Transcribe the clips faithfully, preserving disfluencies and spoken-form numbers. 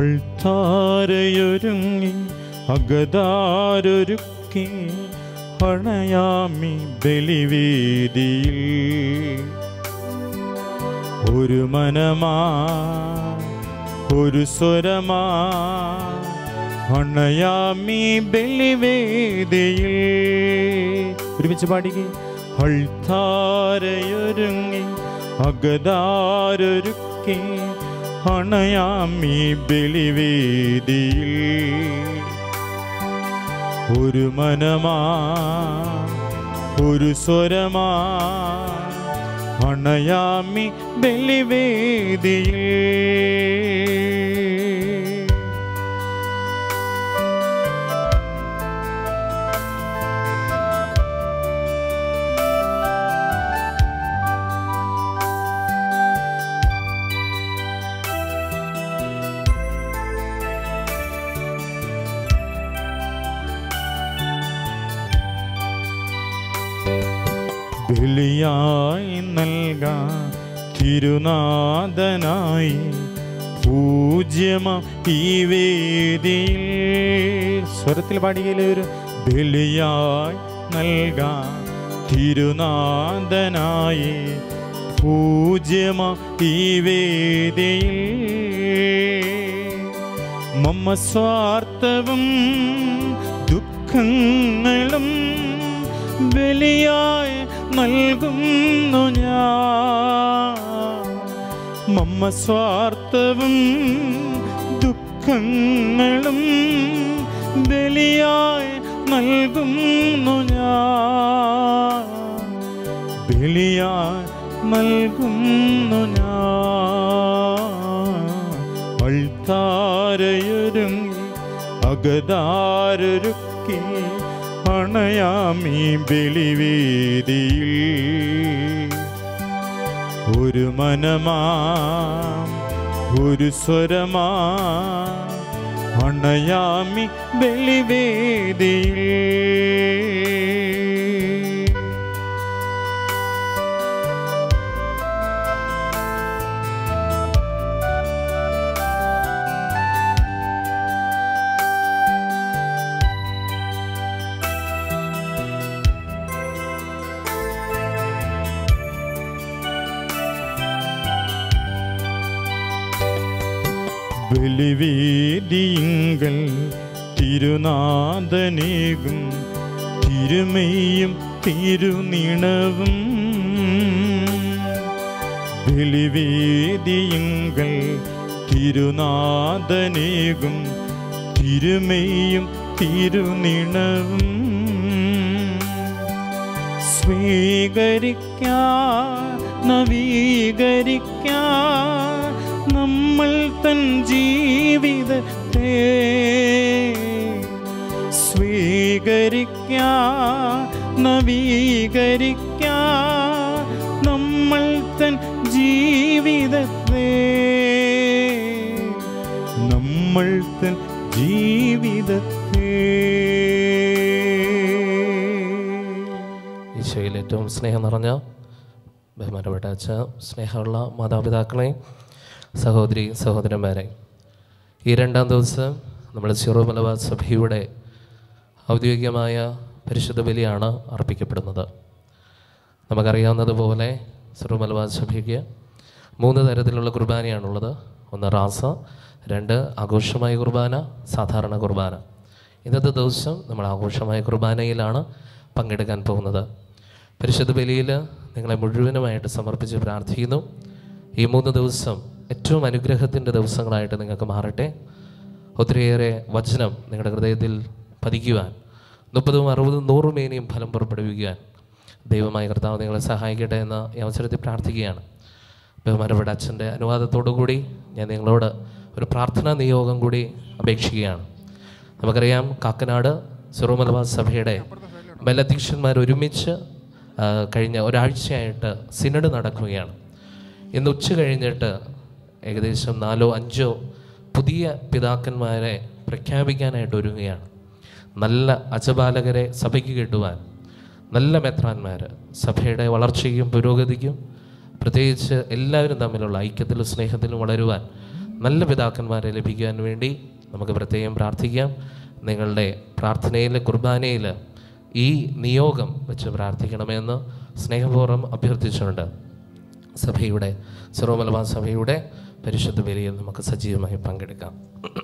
അൾത്താരയൊരുങ്ങി അകതാരൊരുക്കി അണയാമി ബലിവേദിയിൽ. ഒരു മനമാ ഒരു സ്വരമാ അണയാമി ബലിവേദിയിൽ. ഒരുമിച്ച് പാടിക്കേ. അൾത്താരയൊരുങ്ങി അകതാരൊരുക്കി അണയാമി ബലിവേദിയിൽ. ഒരു മനമാ ഒരു സ്വരമാ അണയാമി ബലിവേദിയിൽ. ബലിയായി നൽകാൻ തിരുനാഥനായി പൂജ്യമാ ഈ വേദിയിൽ. സ്വരത്തിൽ പാടിയല്ലേ ഒരു ബലിയായി നൽകാൻ തിരുനാഥനായി പൂജ്യമാ ഈ വേദിയിൽ. മമ സ്വാർത്ഥവും ദുഃഖങ്ങളും ബലിയായി നൽകുന്നു ഞാൻ. മമ സ്വാർത്ഥവും ദുഃഖങ്ങളും ബലിയായി നൽകുന്നു ഞാൻ. ബലിയായി നൽകുന്നു ഞാൻ. അൾത്താരയൊരുങ്ങി അകതാരൊരുക്കി അണയാമി ബലിവേദിയിൽ. ഒരു മനമാ ഒരു സ്വരമാ അണയാമി ബലിവേദിയിൽ. ബലിവേദിയിങ്കൽ തിരുനാഥനേകും തിരുമയും തിരുനിണവും. ബലിവേദിയിങ്കൽ തിരുനാഥനേകും തിരുമയും തിരുനിണവും. സ്വീകരിക്കാൻ നവീകരിക്കാൻ നമ്മൾ തൻ ജീവിതത്തെ. സ്വീകരിക്കാൻ നവീകരിക്കാൻ നമ്മൾ തൻ ജീവിതത്തെ. നമ്മൾ തൻ ജീവിതത്തെ. ഈശോയിൽ ഏറ്റവും സ്നേഹം നിറഞ്ഞ ബഹുമാനപ്പെട്ട അച്ഛ, സ്നേഹമുള്ള മാതാപിതാക്കളെ, സഹോദരി സഹോദരന്മാരെ, ഈ രണ്ടാം ദിവസം നമ്മൾ സിറോ മലബാർ സഭയുടെ ഔദ്യോഗികമായ പരിശുദ്ധ ബലിയാണ് അർപ്പിക്കപ്പെടുന്നത്. നമുക്കറിയാവുന്നതുപോലെ സിറോ മലബാർ സഭയ്ക്ക് മൂന്ന് തരത്തിലുള്ള കുർബാനയാണുള്ളത്. ഒന്ന് റാസ, രണ്ട് ആഘോഷമായ കുർബാന, സാധാരണ കുർബാന. ഇന്നത്തെ ദിവസം നമ്മൾ ആഘോഷമായ കുർബാനയിലാണ് പങ്കെടുക്കാൻ പോകുന്നത്. പരിശുദ്ധ ബലിയിൽ നിങ്ങളെ മുഴുവനുമായിട്ട് സമർപ്പിച്ച് പ്രാർത്ഥിക്കുന്നു. ഈ മൂന്ന് ദിവസം ഏറ്റവും അനുഗ്രഹത്തിൻ്റെ ദിവസങ്ങളായിട്ട് നിങ്ങൾക്ക് മാറട്ടെ. ഒത്തിരിയേറെ വചനം നിങ്ങളുടെ ഹൃദയത്തിൽ പതിക്കുവാൻ, മുപ്പതും അറുപതും നൂറും മേനിയും ഫലം പുറപ്പെടുവിക്കുവാൻ ദൈവമായ കർത്താവ് നിങ്ങളെ സഹായിക്കട്ടെ എന്ന ഈ അവസരത്തിൽ പ്രാർത്ഥിക്കുകയാണ്. ബഹുമാനപ്പെട്ട അച്ഛൻ്റെ അനുവാദത്തോടു കൂടി ഞാൻ നിങ്ങളോട് ഒരു പ്രാർത്ഥനാ നിയോഗം കൂടി അപേക്ഷിക്കുകയാണ്. നമുക്കറിയാം, കാക്കനാട് സിറോ മലബാർ സഭയുടെ മേലധ്യക്ഷന്മാർ ഒരുമിച്ച് കഴിഞ്ഞ ഒരാഴ്ചയായിട്ട് സിനഡ് നടക്കുകയാണ്. ഇന്ന് ഉച്ച കഴിഞ്ഞിട്ട് ഏകദേശം നാലോ അഞ്ചോ പുതിയ പിതാക്കന്മാരെ പ്രഖ്യാപിക്കാനായിട്ട് ഒരുങ്ങുകയാണ്. നല്ല അജപാലകരെ സഭയ്ക്ക് കിട്ടുവാൻ, നല്ല മെത്രാന്മാർ സഭയുടെ വളർച്ചയ്ക്കും പുരോഗതിക്കും, പ്രത്യേകിച്ച് എല്ലാവരും തമ്മിലുള്ള ഐക്യത്തിലും സ്നേഹത്തിലും വളരുവാൻ നല്ല പിതാക്കന്മാരെ ലഭിക്കാൻ വേണ്ടി നമുക്ക് പ്രത്യേകം പ്രാർത്ഥിക്കാം. നിങ്ങളുടെ പ്രാർത്ഥനയിൽ, കുർബാനയിൽ ഈ നിയോഗം വെച്ച് പ്രാർത്ഥിക്കണമെന്ന് സ്നേഹപൂർവ്വം അഭ്യർത്ഥിച്ചുകൊണ്ട് സഭയുടെ സിറോ മലബാർ സഭയുടെ പരിശുദ്ധ ബലിയിൽ നമുക്ക് സജീവമായി പങ്കെടുക്കാം.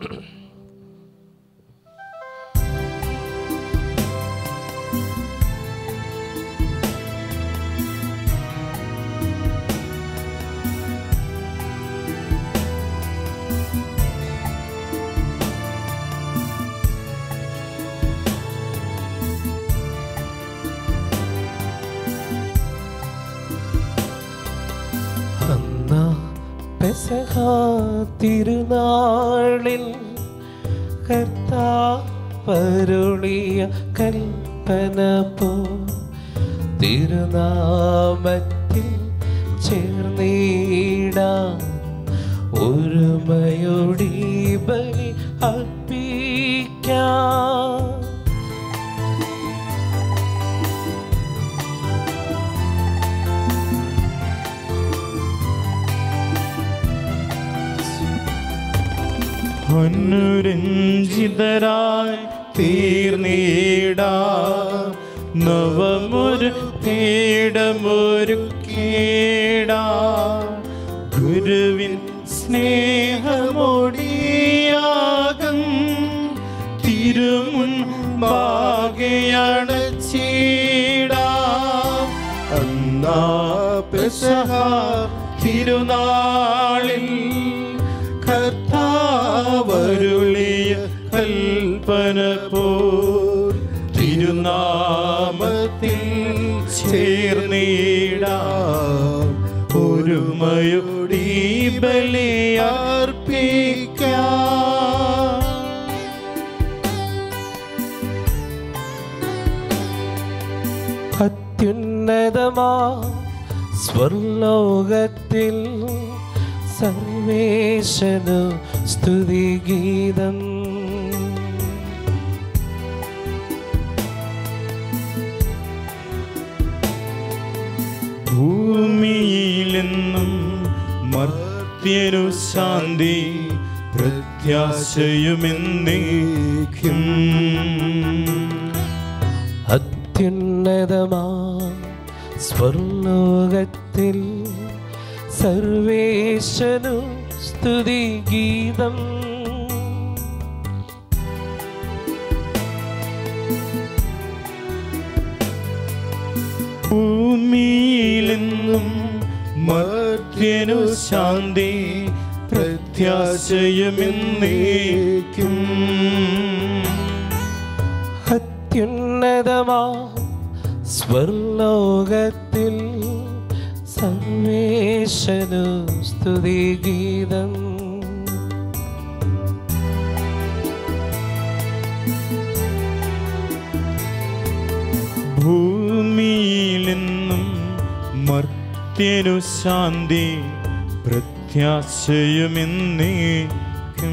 തിരുനാളിൽ കർത്താവരുളിയ കൽപ്പന പോ തിരുനാമത്തിൽ ചേർന്നിടാം ഒരുമയോടി ബലി അർപ്പിക്കാം. അനുരഞ്ജിതരായി തീർന്നീടാ നവമൊരു പീഠമൊരുക്കീടാ ഗുരുവിൻ സ്നേഹമൊടിയാകം തിരുമുൻപാകെയണച്ചിടാ. അന്നാ പെസഹ തിരുനാളിൽ കർത്താവരുളിയ കൽപ്പന പോൽ തിരുനാമത്തിൽ ചേർന്നിടാം ഒരുമയോടി ബലിയർപ്പിക്കാം. അത്യുന്നതമാ സ്വർലോകത്തിൽ സർവേശനു സ്തുതിഗീതം. ഭൂമിയിലെന്നും മർത്യനു ശാന്തി പ്രത്യാശയുമെന്നേക്കും. അത്യുന്നതമാ സ്വർലോകത്തിൽ സർവേശനു സ്തുതിഗീതം. ഭൂമിയിലെന്നും മർത്യനു ശാന്തി പ്രത്യാശയുമെന്നേക്കും. അത്യുന്നതമാ സ്വർലോകത്തിൽ സർവേശനു സ്തുതിഗീതം. ഭൂമിയിലെന്നും മർത്യനു ശാന്തി പ്രത്യാശയുമെന്നേക്കും.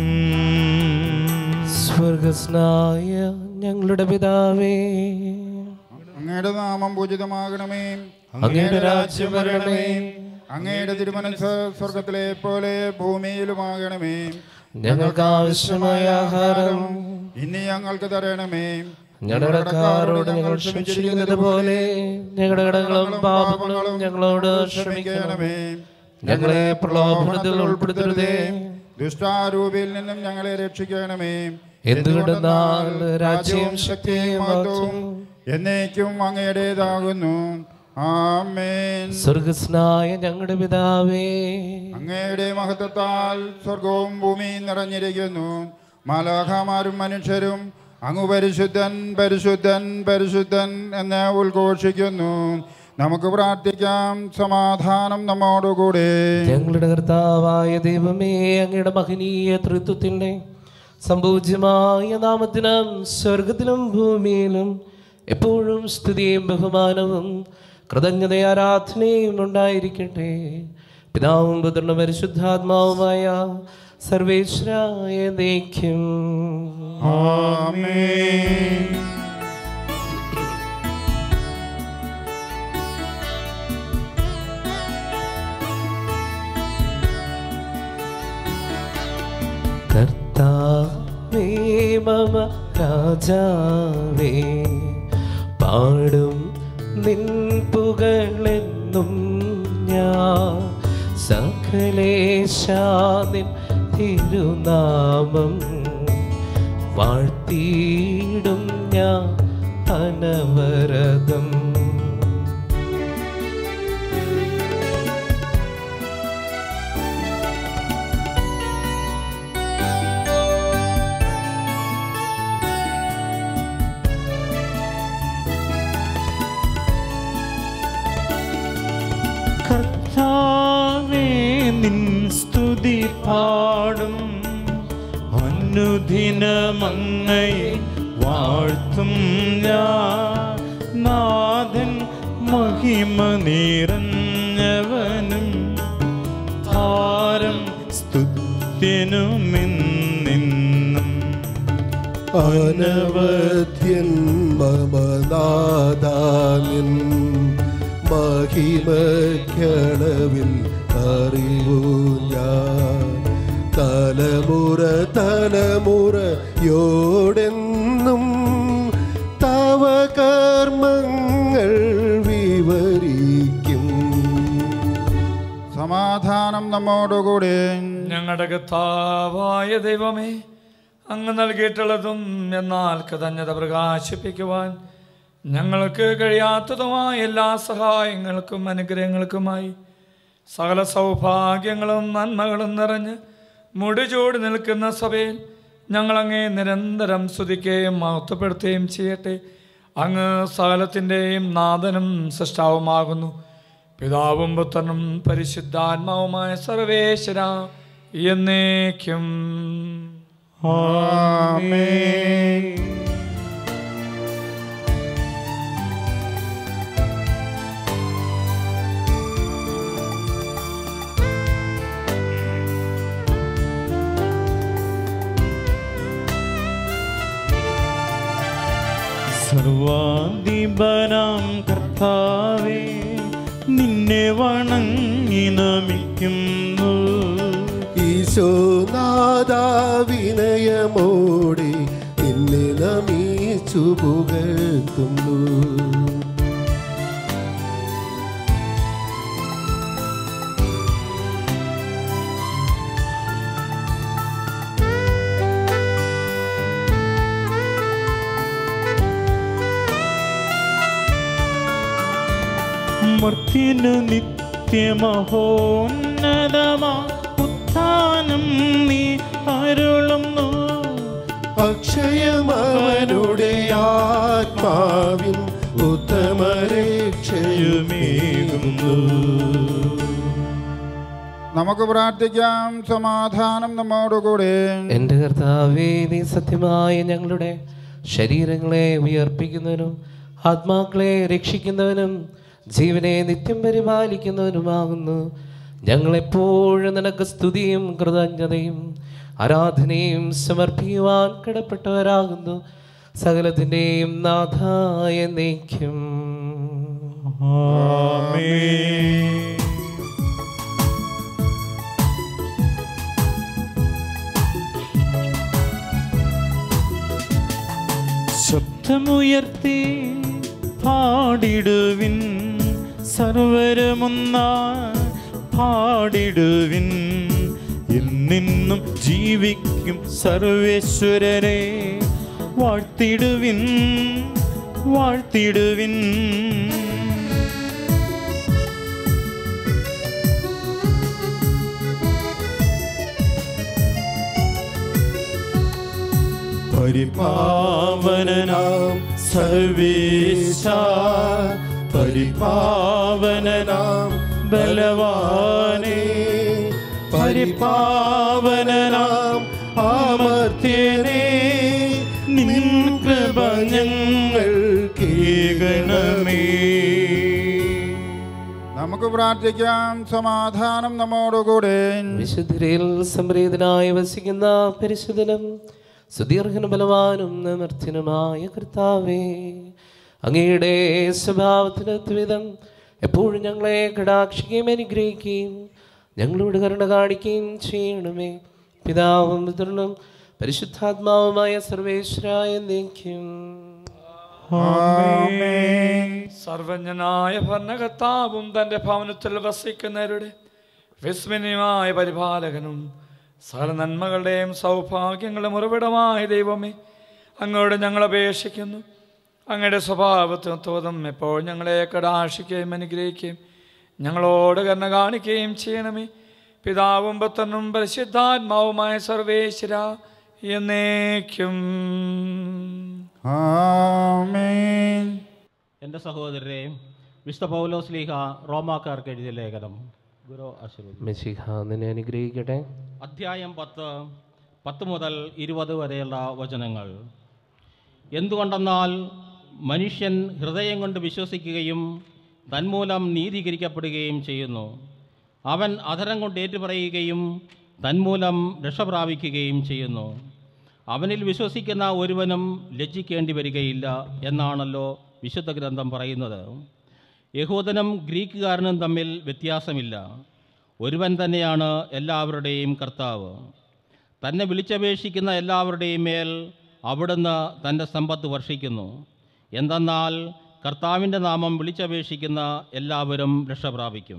സ്വർഗസ്നായ ഞങ്ങളുടെ പിതാവേ, അങ്ങയുടെ നാമം പൂജിതമാകണമേ, അങ്ങയുടെ രാജ്യം വരണമേ, അങ്ങയുടെ തിരുമനസ്സ് സ്വർഗത്തിലെ പോലെ ഭൂമിയിലുമാകണമേ. ഞങ്ങൾക്ക് ആവശ്യമായ ആഹാരം ഇനി ഞങ്ങൾക്ക് തരണമേ, ഞങ്ങളുടെ കടക്കാരോട് ഞങ്ങൾ ക്ഷമിച്ചിരിക്കുന്നത് പോലെ ഞങ്ങളുടെ കടങ്ങളും പാപങ്ങളും ഞങ്ങളോട് ക്ഷമിക്കണമേ. ഞങ്ങളെ പ്രലോഭനത്തിൽ ഉൾപ്പെടുത്തരുതേ, ദുഷ്ടാരൂപിയിൽ നിന്നും ഞങ്ങളെ രക്ഷിക്കണമേ. എന്തുകൊണ്ടെന്നാൽ രാജ്യവും ശക്തിയും മഹത്വവും എന്നേക്കും അങ്ങയുടേതാകുന്നു. ആമേൻ. സ്വർഗസ്നായ ഞങ്ങളുടെ പിതാവേ, അങ്ങയുടെ മഹത്വത്താൽ സ്വർഗവും ഭൂമിയും നിറഞ്ഞിരിക്കുന്നു. മാലാഖമാരും മനുഷ്യരും അങ്ങ് പരിശുദ്ധൻ പരിശുദ്ധൻ പരിശുദ്ധൻ എന്ന് ഉദ്ഘോഷിക്കുന്നു. നമുക്ക് പ്രാർത്ഥിക്കാം. സമാധാനം നമ്മോടുകൂടെ. ഞങ്ങളുടെ കർത്താവായ ദൈവമേ, അങ്ങയുടെ മഹനീയ തൃത്വത്തിന്റെ സംപൂജ്യമായ നാമത്തിനും സ്വർഗത്തിലും ഭൂമിയിലും എപ്പോഴും സ്തുതിയും ബഹുമാനവും കൃതജ്ഞതയും ആരാധനയും ഉണ്ടായിരിക്കട്ടെ. പിതാവും പുത്രനും പരിശുദ്ധാത്മാവുമായ സർവേശ്വരായ എന്നേക്കും. ആമേൻ. രാജാവേ പാടും നിൻ പുകളെന്നും ഞാൻ സകലേശാനിൻ തിരുനാമം വാഴ്ത്തിയിടും ഞാൻ അനവരതം. കർത്താവേ നിൻ സ്തുതി പാടും അനുദിനമങ്ങയെ വാഴ്ത്തും ഞാൻ. നാഥൻ മഹിമ നിറഞ്ഞവനും ഭാരം സ്തുത്യനുമെന്നും. അനവധ്യൻ മമ നാദാനിൻ മഹിമക്കളവിൽ അറിവു ഞാൻ. തലമുറ തലമുറയോടെന്നും തവ കർമ്മങ്ങൾ വിവരിക്കും. സമാധാനം നമ്മോടുകൂടെ. ഞങ്ങളുടെ കർത്താവായ ദൈവമേ, അങ്ങ് നൽകിയിട്ടുള്ളതും എന്നാൽ കൃതജ്ഞത പ്രകാശിപ്പിക്കുവാൻ ഞങ്ങൾക്ക് കഴിയാത്തതുമായ എല്ലാ സഹായങ്ങൾക്കും അനുഗ്രഹങ്ങൾക്കുമായി സകല സൗഭാഗ്യങ്ങളും നന്മകളും നിറഞ്ഞ് മുടിചൂടി നിൽക്കുന്ന സഭയിൽ ഞങ്ങളങ്ങേ നിരന്തരം സ്തുതിക്കുകയും മഹത്വപ്പെടുത്തുകയും ചെയ്യട്ടെ. അങ്ങ് സകലത്തിൻ്റെയും നാഥനും സൃഷ്ടാവുമാകുന്നു. പിതാവും പുത്രനും പരിശുദ്ധാത്മാവുമായ സർവേശ്വര എന്നേക്കും ആമേൻ. സർവാധിപനാം കർത്താവേ, നിന്നെ വണങ്ങി നമിക്കുന്നു. ഈശോനാഥാ വിനയമോടെ നിന്നെ നമിച്ചു പുകഴ്ത്തുന്നു. മർത്യനു നിത്യമഹോന്നതമാ ഉത്ഥാനം നീ അരുളുന്നു. അക്ഷയമവനുടെ ആത്മാവിൻ ഉത്തമരക്ഷയുമേകുന്നു. നമുക്ക് പ്രാർത്ഥിക്കാം. സമാധാനം നമ്മോടുകൂടെ. എൻ്റെ കർത്താവേ, നീ സത്യമായ ഞങ്ങളുടെ ശരീരങ്ങളെ ഉയർപ്പിക്കുന്നവനും ആത്മാക്കളെ രക്ഷിക്കുന്നവനും ജീവനെ നിത്യം പരിപാലിക്കുന്നവനുമാകുന്നു. ഞങ്ങളെപ്പോഴും നിനക്ക് സ്തുതിയും കൃതജ്ഞതയും ആരാധനയും സമർപ്പിക്കുവാൻ കടപ്പെട്ടവരാകുന്നു. സകലത്തിൻ്റെയും നാഥായ എന്നേക്കും ആമേൻ. ശബ്ദമുയർത്തി പാടിടുവിൻ, സർവരമൊന്നായി പാടിടുവിൻ. എന്നെന്നും ജീവിക്കും സർവേശ്വരരെ വാഴ്ത്തിടുവിൻ, വാഴ്ത്തിടുവിൻ. പരിപാവനനാം സർവേശ, പരിപാവനനാം ബലവാനേ, പരിപാവനനാം അമർത്യനേ, നിൻ കൃപ ഞങ്ങൾ കേൾക്കണമേ. നമുക്ക് പ്രാർത്ഥിക്കാം. സമാധാനം നമ്മോടുകൂടെ. വിശുദ്ധരിൽ സംപ്രീതനായി വസിക്കുന്ന പരിശുദ്ധനും സുദീർഘനും ബലവാനും നിമർത്യനുമായ കർത്താവേ, അങ്ങയുടെ സ്വഭാവത്തിനൊത്ത വിധം എപ്പോഴും ഞങ്ങളെ കടാക്ഷിക്കുകയും അനുഗ്രഹിക്കുകയും ഞങ്ങളോട് കരുണ കാണിക്കുകയും ചെയ്യണമേ. പിതാവും പുത്രനും പരിശുദ്ധാത്മാവുമായ സർവേശ്വരായ എന്നേക്കും. സർവജ്ഞനായ ഭരണകർത്താവും തൻ്റെ ഭവനത്തിൽ വസിക്കുന്നവരുടെ വിസ്മയമായ പരിപാലകനും സകല നന്മകളുടെയും സൗഭാഗ്യങ്ങളും ഉറവിടമായ ദൈവമേ, അങ്ങോട്ട് ഞങ്ങൾ അപേക്ഷിക്കുന്നു. അങ്ങയുടെ സ്വഭാവത്വം എപ്പോൾ ഞങ്ങളെ കടാക്ഷിക്കുകയും അനുഗ്രഹിക്കുകയും ഞങ്ങളോട് കരുണ കാണിക്കുകയും ചെയ്യണമേ. പിതാവും പുത്രനും പരിശുദ്ധാത്മാവുമായ സർവേശ്വര എന്നേക്കും. ആമേൻ. എൻ്റെ സഹോദരരെ, വിശുദ്ധ പൗലോസ് ശ്ലീഹ റോമാക്കാർക്ക് എഴുതിയ ലേഖനം. ഗുരു ആശീർവദിക്കട്ടെ. മെശിഹ നിന്നെ അനുഗ്രഹിക്കട്ടെ. അധ്യായം പത്ത് പത്ത് മുതൽ ഇരുപത് വരെയുള്ള വചനങ്ങൾ. എന്തുകൊണ്ടെന്നാൽ മനുഷ്യൻ ഹൃദയം കൊണ്ട് വിശ്വസിക്കുകയും തന്മൂലം നീതീകരിക്കപ്പെടുകയും ചെയ്യുന്നു. അവൻ അധരം കൊണ്ട് ഏറ്റുപറയുകയും തന്മൂലം രക്ഷ പ്രാപിക്കുകയും ചെയ്യുന്നു. അവനിൽ വിശ്വസിക്കുന്ന ഒരുവനും ലജ്ജിക്കേണ്ടി വരികയില്ല എന്നാണല്ലോ വിശുദ്ധ ഗ്രന്ഥം പറയുന്നത്. യഹൂദനും ഗ്രീക്കുകാരനും തമ്മിൽ വ്യത്യാസമില്ല. ഒരുവൻ തന്നെയാണ് എല്ലാവരുടെയും കർത്താവ്. തന്നെ വിളിച്ചപേക്ഷിക്കുന്ന എല്ലാവരുടെയും മേൽ അവിടുന്ന് തൻ്റെ സമ്പത്ത് വർഷിക്കുന്നു. എന്തെന്നാൽ കർത്താവിൻ്റെ നാമം വിളിച്ചപേക്ഷിക്കുന്ന എല്ലാവരും രക്ഷ പ്രാപിക്കും.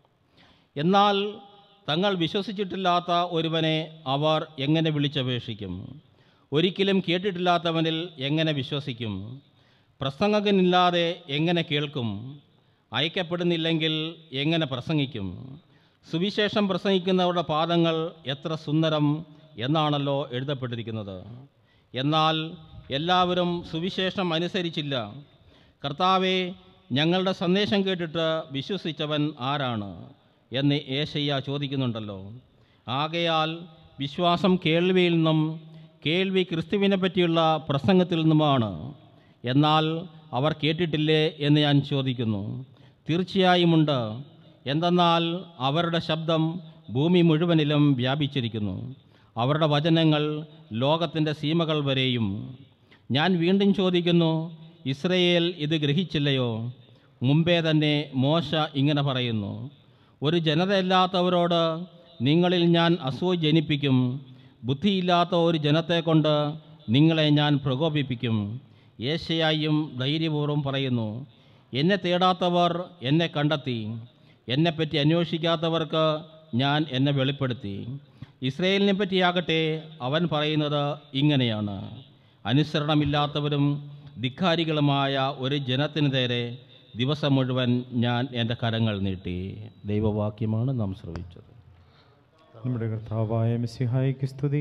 എന്നാൽ തങ്ങൾ വിശ്വസിച്ചിട്ടില്ലാത്ത ഒരുവനെ അവർ എങ്ങനെ വിളിച്ചപേക്ഷിക്കും? ഒരിക്കലും കേട്ടിട്ടില്ലാത്തവനിൽ എങ്ങനെ വിശ്വസിക്കും? പ്രസംഗകനില്ലാതെ എങ്ങനെ കേൾക്കും? അയക്കപ്പെടുന്നില്ലെങ്കിൽ എങ്ങനെ പ്രസംഗിക്കും? സുവിശേഷം പ്രസംഗിക്കുന്നവരുടെ പാദങ്ങൾ എത്ര സുന്ദരം എന്നാണല്ലോ എഴുതപ്പെട്ടിരിക്കുന്നത്. എന്നാൽ എല്ലാവരും സുവിശേഷം അനുസരിച്ചില്ല. കർത്താവെ, ഞങ്ങളുടെ സന്ദേശം കേട്ടിട്ട് വിശ്വസിച്ചവൻ ആരാണ് എന്ന് യേശയ്യ ചോദിക്കുന്നുണ്ടല്ലോ. ആകയാൽ വിശ്വാസം കേൾവിയിൽ നിന്നും, കേൾവി ക്രിസ്തുവിനെ പറ്റിയുള്ള പ്രസംഗത്തിൽ നിന്നുമാണ്. എന്നാൽ അവർ കേട്ടിട്ടില്ലേ എന്ന് ഞാൻ ചോദിക്കുന്നു. തീർച്ചയായുമുണ്ട്. എന്തെന്നാൽ അവരുടെ ശബ്ദം ഭൂമി മുഴുവനിലും വ്യാപിച്ചിരിക്കുന്നു, അവരുടെ വചനങ്ങൾ ലോകത്തിൻ്റെ സീമകൾ വരെയും. ഞാൻ വീണ്ടും ചോദിക്കുന്നു, ഇസ്രയേൽ ഇത് ഗ്രഹിച്ചില്ലയോ? മുമ്പേ തന്നെ മോശ ഇങ്ങനെ പറയുന്നു, ഒരു ജനതയല്ലാത്തവരോട് നിങ്ങളിൽ ഞാൻ അസൂയ ജനിപ്പിക്കും, ബുദ്ധിയില്ലാത്ത ഒരു ജനത്തെ കൊണ്ട് നിങ്ങളെ ഞാൻ പ്രകോപിപ്പിക്കും. യേശയ്യായും ധൈര്യപൂർവ്വം പറയുന്നു, എന്നെ തേടാത്തവർ എന്നെ കണ്ടെത്തി, എന്നെപ്പറ്റി അന്വേഷിക്കാത്തവർക്ക് ഞാൻ എന്നെ വെളിപ്പെടുത്തി. ഇസ്രയേലിനെ പറ്റിയാകട്ടെ അവൻ പറയുന്നത് ഇങ്ങനെയാണ്, അനുസരണമില്ലാത്തവരും ധിക്കാരികളുമായ ഒരു ജനത്തിന് നേരെ ദിവസം മുഴുവൻ ഞാൻ എൻ്റെ കരങ്ങൾ നീട്ടി. ദൈവവാക്യമാണ് നാം ശ്രവിച്ചത്. നമ്മുടെ കർത്താവായ മിശിഹായ്ക്ക് സ്തുതി.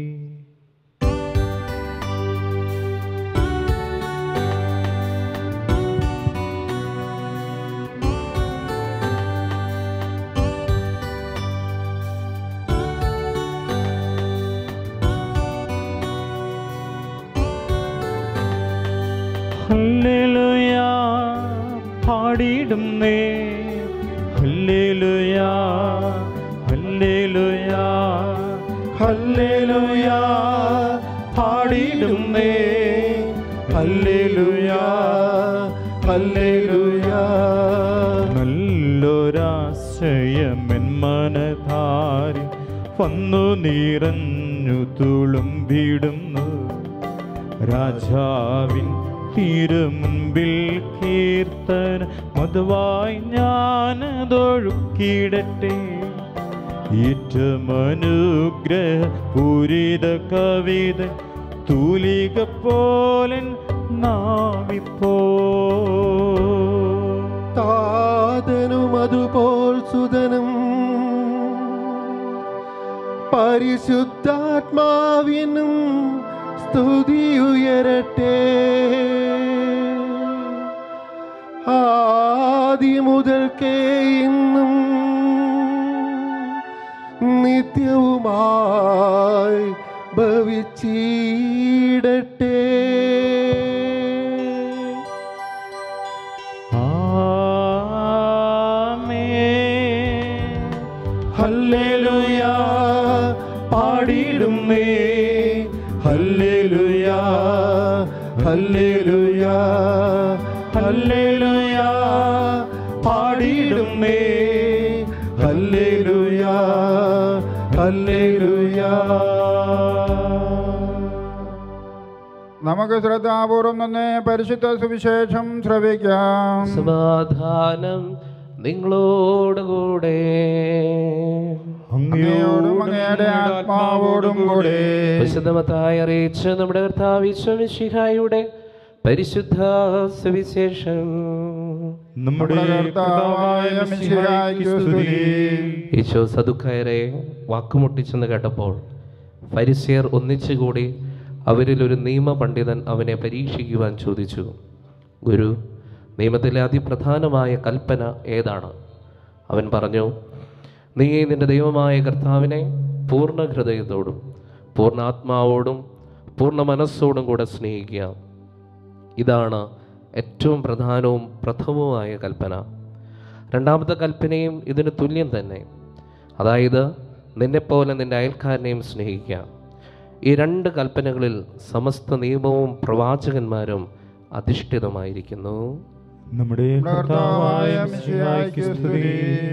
ഹല്ലേലൂയ പാടിയിടുന്നേ, ഹല്ലേലൂയ ഹല്ലേലൂയ ഹല്ലേലൂയ പാടിയിടുന്നേ, ഹല്ലേലൂയ ഹല്ലേലൂയ. നല്ലൊരാശ്രയമെൻ മനധാരി വന്നു നിറഞ്ഞു തുളുമ്പിടുന്നു, രാജാവിൻ തിരുമുൻപിൽ കീർത്തന മധുവായി ഞാനതൊഴുക്കിടട്ടെ. ഏറ്റമനുഗ്രഹ പൂരിത കവിത തൂലിക പോലൻ നാവിപ്പോ. താതനും അതുപോൽ സുതനും പരിശുദ്ധാത്മാവിനും സ്തുതി ഉയരട്ടെ. ആദി മുതൽക്കേ ഇന്നും നിത്യവുമായി ഭവിച്ചിടട്ടെ. ആമേൻ. ഹല്ലേലൂയ പാടിയിടുന്നേ, ഹല്ലേലൂയ ഹല്ലേലൂയ ഹല്ലേലൂയ പാടിയിടുന്നേ, ഹല്ലേലൂയ ഹല്ലേലൂയ. നമുക്ക് ശ്രദ്ധാപൂർവം തന്നെ പരിശുദ്ധ സുവിശേഷം ശ്രവിക്കാം. സമാധാനം നിങ്ങളോടുകൂടെ. അങ്ങയോടും അങ്ങയുടെ ആത്മാവോടും കൂടെ. വിശുദ്ധമത്തായി അറിയിച്ച നമ്മുടെ കർത്താവ് മിശിഹായുടെ പരിശുദ്ധ സുവിശേഷം. നമ്മുടെ കർത്താവായ മിശിഹായ്ക്ക് സ്തുതി. ഈശോ സദുക്കായരെ വാക്കുമുട്ടിച്ചെന്ന് കേട്ടപ്പോൾ ഫരിസ്യർ ഒന്നിച്ചുകൂടി അവരിൽ ഒരു നിയമ പണ്ഡിതൻ അവനെ പരീക്ഷിക്കുവാൻ ചോദിച്ചു, ഗുരു, നിയമത്തിലെ അതിപ്രധാനമായ കൽപ്പന ഏതാണ്? അവൻ പറഞ്ഞു, നീ നിന്റെ ദൈവമായ കർത്താവിനെ പൂർണ്ണ ഹൃദയത്തോടും പൂർണ്ണ ആത്മാവോടും പൂർണ്ണ മനസ്സോടും കൂടെ സ്നേഹിക്കുക. ഇതാണ് ഏറ്റവും പ്രധാനവും പ്രഥമവുമായ കൽപ്പന. രണ്ടാമത്തെ കൽപ്പനയും ഇതിന് തുല്യം തന്നെ, അതായത് നിന്നെപ്പോലെ നിന്റെ അയൽക്കാരനെയും സ്നേഹിക്കുക. ഈ രണ്ട് കൽപ്പനകളിൽ സമസ്ത നിയമവും പ്രവാചകന്മാരും അധിഷ്ഠിതമായിരിക്കുന്നു. നമ്മുടെ കർത്താവായ മിശിഹായ്ക്ക് സ്തുതി.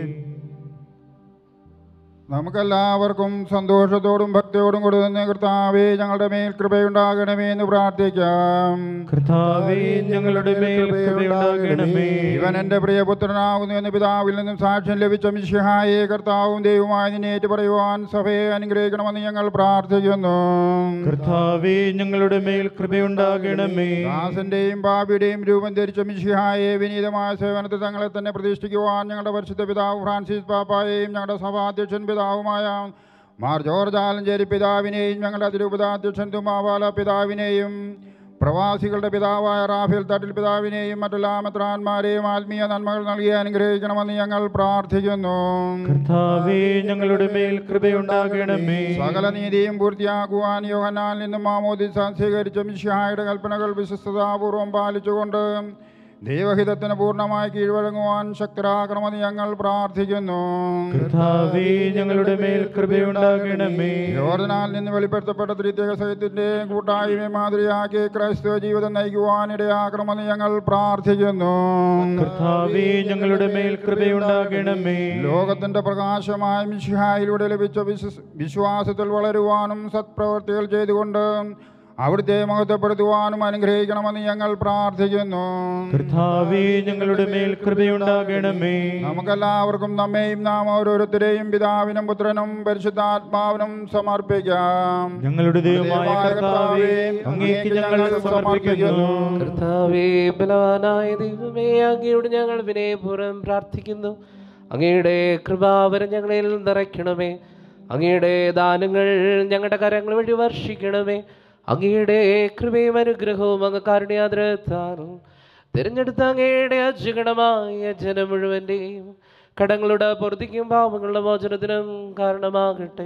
നമുക്കെല്ലാവർക്കും സന്തോഷത്തോടും ഭക്തിയോടും കൂടി തന്നെ കർത്താവേ ഞങ്ങളുടെ മേൽ കൃപയുണ്ടാകണമേ എന്ന് പ്രാർത്ഥിക്കാം. കർത്താവേ ഞങ്ങളുടെ മേൽ കൃപയുണ്ടാകണമേ. ഇവൻ എൻ്റെ പ്രിയപുത്രനാകുന്നു എന്ന് പിതാവിൽ നിന്നും സാക്ഷ്യം ലഭിച്ച മിശിഹായെ കർത്താവും ദൈവമായി നിന്നെ ഏറ്റുപറയുവാൻ സഭയെ അനുഗ്രഹിക്കണമെന്ന് ഞങ്ങൾ പ്രാർത്ഥിക്കുന്നു. കർത്താവേ ഞങ്ങളുടെ മേൽ കൃപയുണ്ടാകണമേ. ദാസന്റെയും പാപിയുടെയും രൂപം ധരിച്ച മിശിഹായെ വിനീതമായ സേവനത്തിൽ തങ്ങളെ തന്നെ പ്രതിഷ്ഠിക്കുവാൻ ഞങ്ങളുടെ പരിശുദ്ധ പിതാവ് ഫ്രാൻസിസ് പാപ്പായെയും ഞങ്ങളുടെ സഭാധ്യക്ഷൻ പിതാവുമായ മാർ ജോർജ് ആലഞ്ചേരി പിതാവിനെയും ഞങ്ങളുടെ അതിരൂപതാധ്യക്ഷൻ തുമ്മാവാല പിതാവിനെയും പ്രവാസികളുടെ പിതാവായ റാഫേൽ തട്ടിൽ പിതാവിനെയും മറ്റെല്ലാ മെത്രാന്മാരെയും ആത്മീയ നന്മകൾ നൽകി അനുഗ്രഹിക്കണമെന്ന് ഞങ്ങൾ പ്രാർത്ഥിക്കുന്നു. കർത്താവേ ഞങ്ങളുടെ മേൽ കൃപയുണ്ടാകണമേ. സകല നീതിയും പൂർത്തിയാക്കുവാൻ യോഹന്നാനിൽ നിന്നും മാമോദീസ സ്വീകരിച്ച മിശിഹായുടെ കൽപ്പനകൾ വിശ്വസ്തതാപൂർവം പാലിച്ചുകൊണ്ട് ദൈവഹിതത്തിന് പൂർണ്ണമായി കീഴ്വഴങ്ങുവാൻ ശക്തരാക്കണമെന്ന് ഞങ്ങൾ പ്രാർത്ഥിക്കുന്നു. കർത്താവേ ഞങ്ങളുടെ മേൽ കൃപയുണ്ടാകണമേ. യോർദാനിൽ നിന്ന് വെളിപ്പെടുത്തപ്പെട്ട ത്രിത്യേക സത്യത്തിന്റെ കൂട്ടായ്മ മാതൃയാക്കി ക്രൈസ്തവ ജീവിതം നയിക്കുവാൻ ഇടയാക്കണമെന്ന് ഞങ്ങൾ പ്രാർത്ഥിക്കുന്നു. കർത്താവേ ഞങ്ങളുടെ മേൽ കൃപയുണ്ടാകണമേ. ലോകത്തിന്റെ പ്രകാശമായ മിശിഹായിലൂടെ ലഭിച്ച വിശ്വാസത്തിൽ വളരുവാനും സത്പ്രവർത്തികൾ ചെയ്തുകൊണ്ട് അവിടുത്തെ മഹത്വപ്പെടുത്തുവാനും അനുഗ്രഹിക്കണമെന്ന് ഞങ്ങൾ പ്രാർത്ഥിക്കുന്നു. കർത്താവേ ഞങ്ങളുടെ മേൽ കൃപയുണ്ടാകണമേ. നമുക്കെല്ലാവർക്കും നമ്മെയും നാം ഓരോരുത്തരെയും പിതാവിനും പുത്രനും പരിശുദ്ധാത്മാവിനും സമർപ്പിക്കാം. ഞങ്ങളുടെ ദൈവമായ കർത്താവേ അങ്ങേക്ക് ഞങ്ങൾ സമർപ്പിക്കുന്നു. കർത്താവേ ബലവാനായ ദൈവമേ, അങ്ങയോട് ഞങ്ങൾ വിനയപൂർവ്വം പ്രാർത്ഥിക്കുന്നു. അങ്ങയുടെ കൃപാവരം ഞങ്ങളിൽ നിറയ്ക്കണമേ. അങ്ങയുടെ ദാനങ്ങൾ ഞങ്ങളുടെ കരങ്ങൾ വഴി വർഷിക്കണമേ. അങ്ങയുടെ കൃപയും അനുഗ്രഹവും അങ്ങ് കാരുണ്യാദ്രത്താലും തിരഞ്ഞെടുത്ത അങ്ങയുടെ അജഗണമായ ജനം മുഴുവൻ്റെയും കടങ്ങളുടെ പൊറുതിക്കും പാപങ്ങളുടെ മോചനത്തിനും കാരണമാകട്ടെ.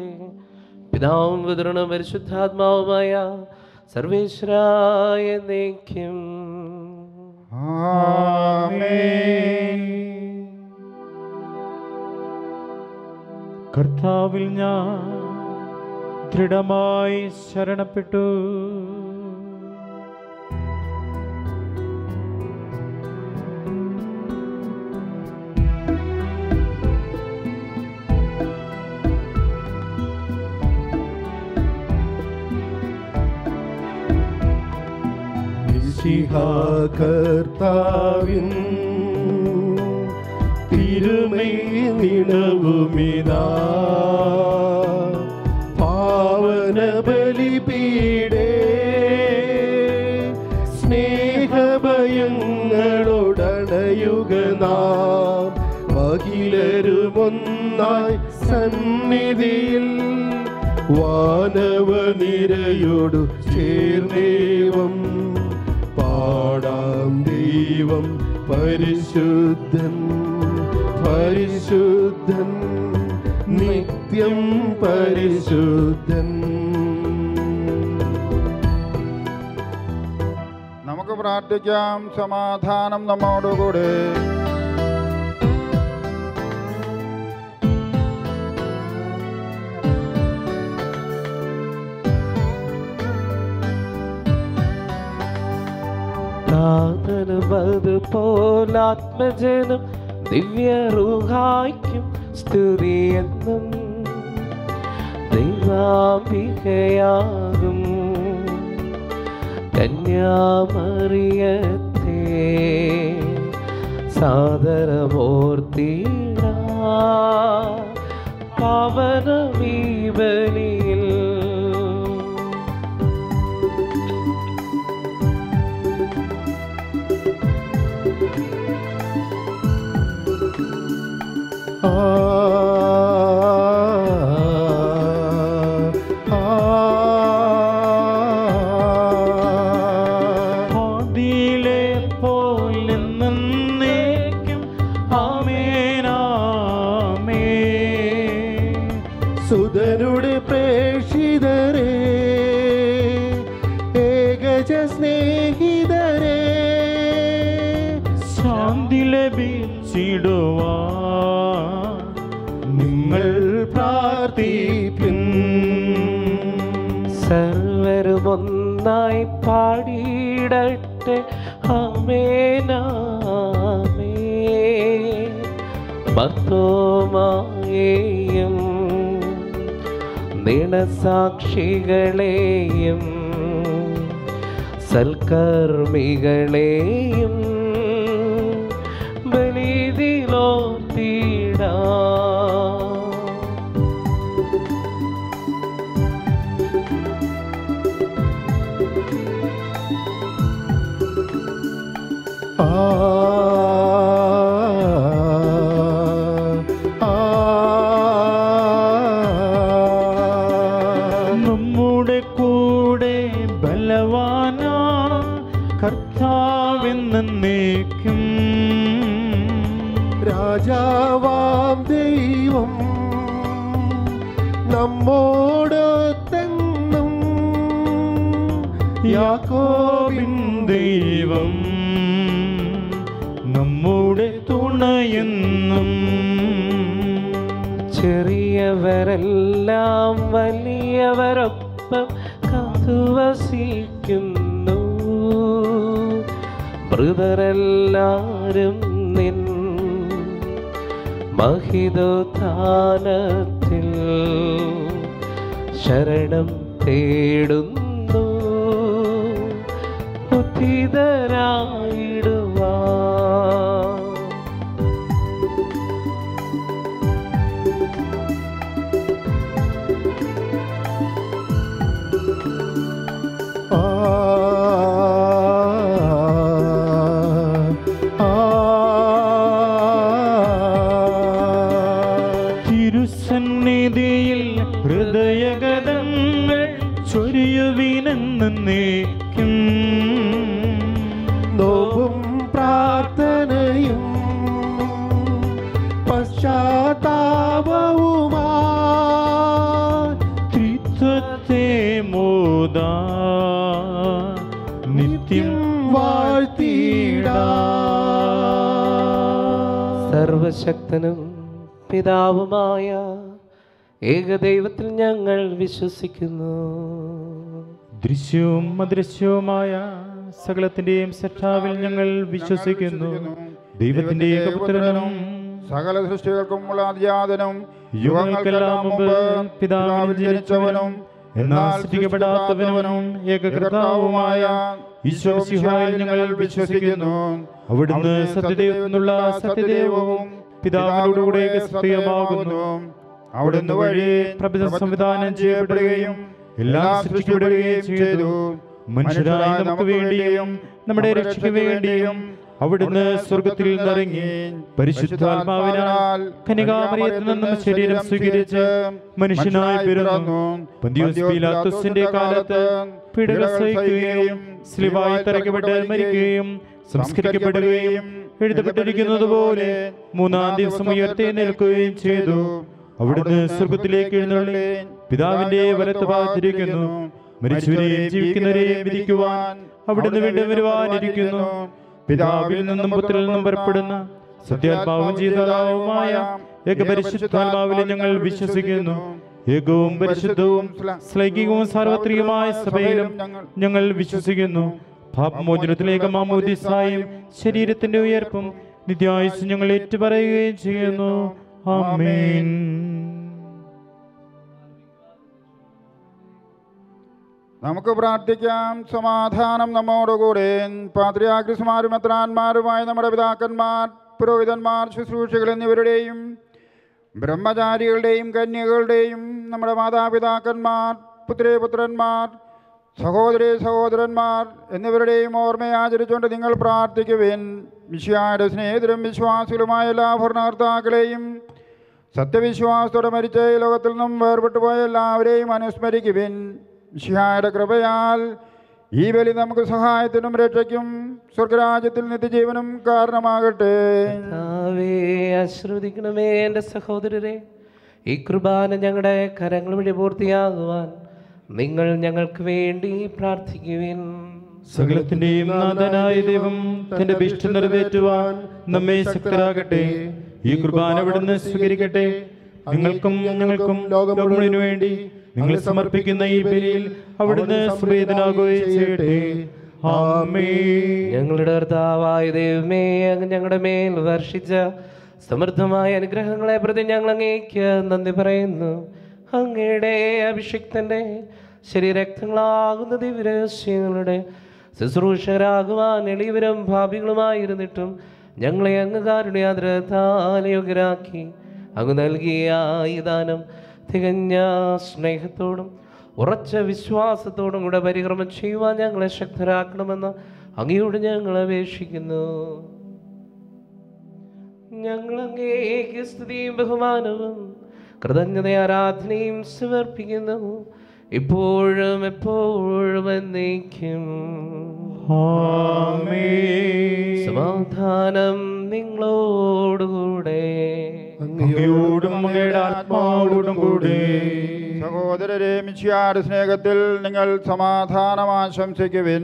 പിതാവും പുത്രനും പരിശുദ്ധാത്മാവുമായ സർവേശ്വരായ എന്നേക്കും ആമേൻ. കർത്താവിൽ ഞാൻ ദൃഢമായി ശരണപ്പെട്ടു. കർത്താവിൻ തിരുമൈ നിണവുമിതാ പാവന ബലിപീഠേ സ്നേഹഭയങ്ങളോടണയുക നാം അഖിലരുമൊന്നായി സന്നിധിയിൽ വാനവ നിരയോടു ചേർന്നേവം പാടാം ദൈവം പരിശുദ്ധൻ പരിശുദ്ധൻ നിത്യം പരിശുദ്ധൻ. നമുക്ക് പ്രാർത്ഥിക്കാം. സമാധാനം നമ്മോടുകൂടെ. പോലാത്മജനം ദിവ്യറുഹായ്ക്കും സ്തുതിയെന്നും ദൈവാംബികയാകും കന്യാമറിയത്തെ സാദരമൂർത്തിടാ പാവനമീ ബലിയിൽ. ആദിയിലെ പോലെ എന്നേക്കും ആമേൻ ആമേൻ. സുതരുടെ പ്രേക്ഷിതരേ, ഏകജ സ്നേഹിതരേ, ശാന്തി ലഭിച്ചിടുവാൻ നിങ്ങൾ പ്രാർത്ഥിപ്പിൻ. സർവരുമൊന്നായി പാടിയിടട്ടെ ആമേൻ ആമേൻ. ഭർത്തോമായെയും നിണസാക്ഷികളെയും സൽക്കർമ്മികളെയും ബലിയിലോർത്തിടാം. ആ നമ്മുടെ കൂടെ ബലവാനാ കർത്താവെന്നേക്കും. രാജാവാം ദൈവം നമ്മോടൊത്തെന്നും, യാക്കോബിൻ ദൈവം നമ്മുടെ തുണയെന്നും. ചെറിയവരെല്ലാം വലിയവരൊപ്പം കാത്തുവസിക്കുന്നു. മൃതരെല്ലാരും നിൻ മഹിതോത്ഥാനത്തിൽ ശരണം തേടുന്നു. ഉദ്ധിതരായിടുവാ ആ തിരുസന്നിധിയിൽ ഹൃദയഗതങ്ങൾ ചൊരിയുവിനെന്നേക്കും. നോവും പ്രാർത്ഥനയും പശ്ചാത്താപവുമാ ത്രിത്വത്തെ മോദാ നിത്യം വാഴ്ത്തിടാം. സർവശക്തനും പിതാവുമായ ഏകദൈവത്തിൽ ഞങ്ങൾ വിശ്വസിക്കുന്നു. ദൃശ്യവും അദൃശ്യവുമായ സകലത്തിന്റെയും സൃഷ്ടാവിൽ ഞങ്ങൾ വിശ്വസിക്കുന്നു. ദൈവത്തിന്റെ ഏകപുത്രനും സകല സൃഷ്ടികൾക്കും ഉള്ള അതിജാതനും യുഗങ്ങൾക്കെല്ലാം മുമ്പ് പിതാവിൽ ജനിച്ചവനും എന്നാൽ സൃഷ്ടിക്കപ്പെടാത്തവനും ഏകകർത്താവുമായ ഈശോ മിശിഹായിൽ ഞങ്ങൾ വിശ്വസിക്കുന്നു. അവിടുന്ന് സത്യദൈവത്തിൽ നിന്നുള്ള സത്യദൈവവും പിതാവിനോടുകൂടെ സത്യമാകുന്നു. അവിടുന്ന് വഴി പ്രപഞ്ചം സംവിധാനം ചെയ്യപ്പെടുകയും എല്ലാം സൃഷ്ടിക്കപ്പെടുകയും ചെയ്തു. മനുഷ്യരായ നമുക്ക് വേണ്ടിയും നമ്മുടെ രക്ഷയ്ക്ക് വേണ്ടിയും അവിടുന്ന് സ്വർഗത്തിൽ നിന്നിറങ്ങി പരിശുദ്ധാത്മാവിനാൽ കന്യകാമറിയത്തിൽ നിന്നും ശരീരം സ്വീകരിച്ച് മനുഷ്യനായി പിറന്നു. പന്തിയോസ് പീലാത്തോസിന്റെ കാലത്ത് പീഡകൾ സഹിക്കുകയും സ്ലിവായി തറയ്ക്കപ്പെട്ട് മരിക്കുകയും സംസ്കരിക്കപ്പെടുകയും എഴുതപ്പെട്ടിരിക്കുന്നത് പോലെ മൂന്നാം ദിവസം ഉയർത്തെഴുന്നേൽക്കുകയും ചെയ്തു. അവിടുന്ന് സ്വർഗത്തിലേക്ക് എഴുന്നള്ളി പിതാവിന്റെ വലത്ത് ഭാഗത്തിരിക്കുന്നു. മരിച്ചവരെയും ജീവിക്കുന്നവരെയും വിധിക്കുവാൻ അവിടുന്ന് വീണ്ടും വരുവാനിരിക്കുന്നു. പിതാവിൽ നിന്നും പുത്രനിൽ നിന്നും പുറപ്പെടുന്ന സത്യാത്മാവും ജീവദാതാവുമായ ഏകപരിശുദ്ധാത്മാവിൽ ഞങ്ങൾ വിശ്വസിക്കുന്നു. ഏകവും പരിശുദ്ധവും ശ്ലൈകികവും സാർവത്രികമായ സഭയിലും ഞങ്ങൾ വിശ്വസിക്കുന്നു. പാപമോചനത്തിലേക്ക് മാമോദീസായും ശരീരത്തിന്റെ ഉയർപ്പും നിത്യായുസ്സും ഞങ്ങൾ ഏറ്റുപറയുകയും ചെയ്യുന്നു. ആമേൻ. നമുക്ക് പ്രാർത്ഥിക്കാം. സമാധാനം നമ്മോടുകൂടെ. പാത്രിയാർക്കീസുമാരും മെത്രാന്മാരുമായ നമ്മുടെ പിതാക്കന്മാർ, പുരോഹിതന്മാർ, ശുശ്രൂഷകൾ എന്നിവരുടെയും ബ്രഹ്മചാരികളുടെയും കന്യകളുടെയും നമ്മുടെ മാതാപിതാക്കന്മാർ, പുത്രപുത്രന്മാർ, സഹോദരി സഹോദരന്മാർ എന്നിവരുടെയും ഓർമ്മയെ ആചരിച്ചുകൊണ്ട് നിങ്ങൾ പ്രാർത്ഥിക്കുവിൻ. മിശിഹായുടെ സ്നേഹിതരും വിശ്വാസികളുമായ എല്ലാ ഭരണകർത്താക്കളെയും സത്യവിശ്വാസത്തോടെ മരിച്ച ഈ ലോകത്തിൽ നിന്നും വേർപെട്ടു പോയ എല്ലാവരെയും അനുസ്മരിക്കുവിൻ. മിശിഹായുടെ കൃപയാൽ ഈ ബലി നമുക്ക് സഹായത്തിനും രക്ഷയ്ക്കും സ്വർഗരാജ്യത്തിൽ നിത്യജീവനും കാരണമാകട്ടെ. ആശ്രവദിക്കണമേ എൻ്റെ സഹോദരരെ, ഈ കുർബാന ഞങ്ങളുടെ കരങ്ങൾ വഴി പൂർത്തിയാകുവാൻ നിങ്ങൾ ഞങ്ങൾക്ക് വേണ്ടി പ്രാർത്ഥിക്കുവിൻ. സകലത്തിന്റെയും നാഥനായ ദൈവം തന്റെ ഭീഷ്ട നിറവേറ്റുവാൻ നമ്മെ ശക്തരാകട്ടെ. ഈ കുർബാന ഇവിടുന്ന് സ്വീകരിക്കട്ടെ. നിങ്ങൾക്കും ഞങ്ങൾക്കും ലോകം മുഴുവനു വേണ്ടി നിങ്ങൾ സമർപ്പിക്കുന്ന ഈ ബലിയിൽ അവിടുന്ന് സംവേദനാകുകയും ചെയ്യട്ടെ. ആമേൻ. ഞങ്ങളുടെ കർത്താവായ ദൈവമേ, അങ്ങ് ഞങ്ങളുടെ മേൽ വർഷിച്ച സമൃദ്ധമായ അനുഗ്രഹങ്ങളെ പ്രതി ഞങ്ങൾ അങ്ങേക്ക് നന്ദി പറയുന്നു. അങ്ങയുടെ അഭിഷിക്തന്റെ ശരീരക്തങ്ങളാകുന്ന ദിവ്യരഹസ്യങ്ങളുടെ ശുശ്രൂഷകരാകുവാൻ എളിയവരും ഭാവികളുമായിരുന്നിട്ടും ഞങ്ങളെ അങ്ങ് കാരുണ്യാദ്രതാൽ യോഗ്യരാക്കി അങ്ങ് നൽകിയ ഈ ദാനം തികഞ്ഞ സ്നേഹത്തോടും ഉറച്ച വിശ്വാസത്തോടും കൂടെ പരിക്രമം ചെയ്യുവാൻ ഞങ്ങളെ ശക്തരാക്കണമെന്ന് അങ്ങയോട് ഞങ്ങൾ അപേക്ഷിക്കുന്നു. ഞങ്ങൾ അങ്ങേക്ക് സ്തുതിയും ബഹുമാനവും കൃതജ്ഞത ആരാധനയും സമർപ്പിക്കുന്നു, ഇപ്പോഴും എപ്പോഴും എന്നേക്കും. സമാധാനം നിങ്ങളോടുകൂടെ, അങ്ങയോടും അങ്ങയുടെ ആത്മാവോടും കൂടെ. സഹോദരരെ, മിശിഹായുടെ സ്നേഹത്തിൽ നിങ്ങൾ സമാധാനം ആശംസിക്കുവിൻ.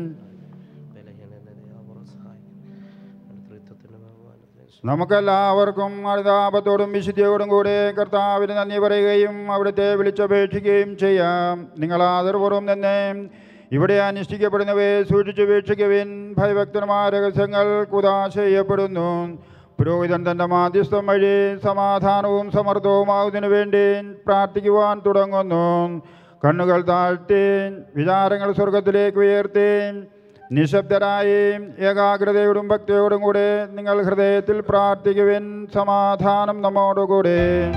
നമുക്കെല്ലാവർക്കും അനുതാപത്തോടും വിശുദ്ധിയോടും കൂടെ കർത്താവിന് നന്ദി പറയുകയും അവിടുത്തെ വിളിച്ചപേക്ഷിക്കുകയും ചെയ്യാം. നിങ്ങൾ ആദരപൂർവ്വം തന്നെ ഇവിടെ അനുഷ്ഠിക്കപ്പെടുന്നവയെ സൂക്ഷിച്ചു വീക്ഷിക്കുവിൻ. ഭയഭക്തന്മാർ രഹസ്യങ്ങൾ കുദാശ ചെയ്യപ്പെടുന്നു. പുരോഹിതൻ തൻ്റെ മാധ്യസ്ഥം വഴി സമാധാനവും സമൃദ്ധവുമാകുന്നതിനു വേണ്ടി പ്രാർത്ഥിക്കുവാൻ തുടങ്ങുന്നു. കണ്ണുകൾ താഴ്ത്തി വിചാരങ്ങൾ സ്വർഗത്തിലേക്ക് ഉയർത്തി നിശബ്ദരായി ഏകാഗ്രതയോടും ഭക്തിയോടും കൂടെ നിങ്ങൾ ഹൃദയത്തിൽ പ്രാർത്ഥിക്കുവിൻ. സമാധാനം നമ്മോടുകൂടെ.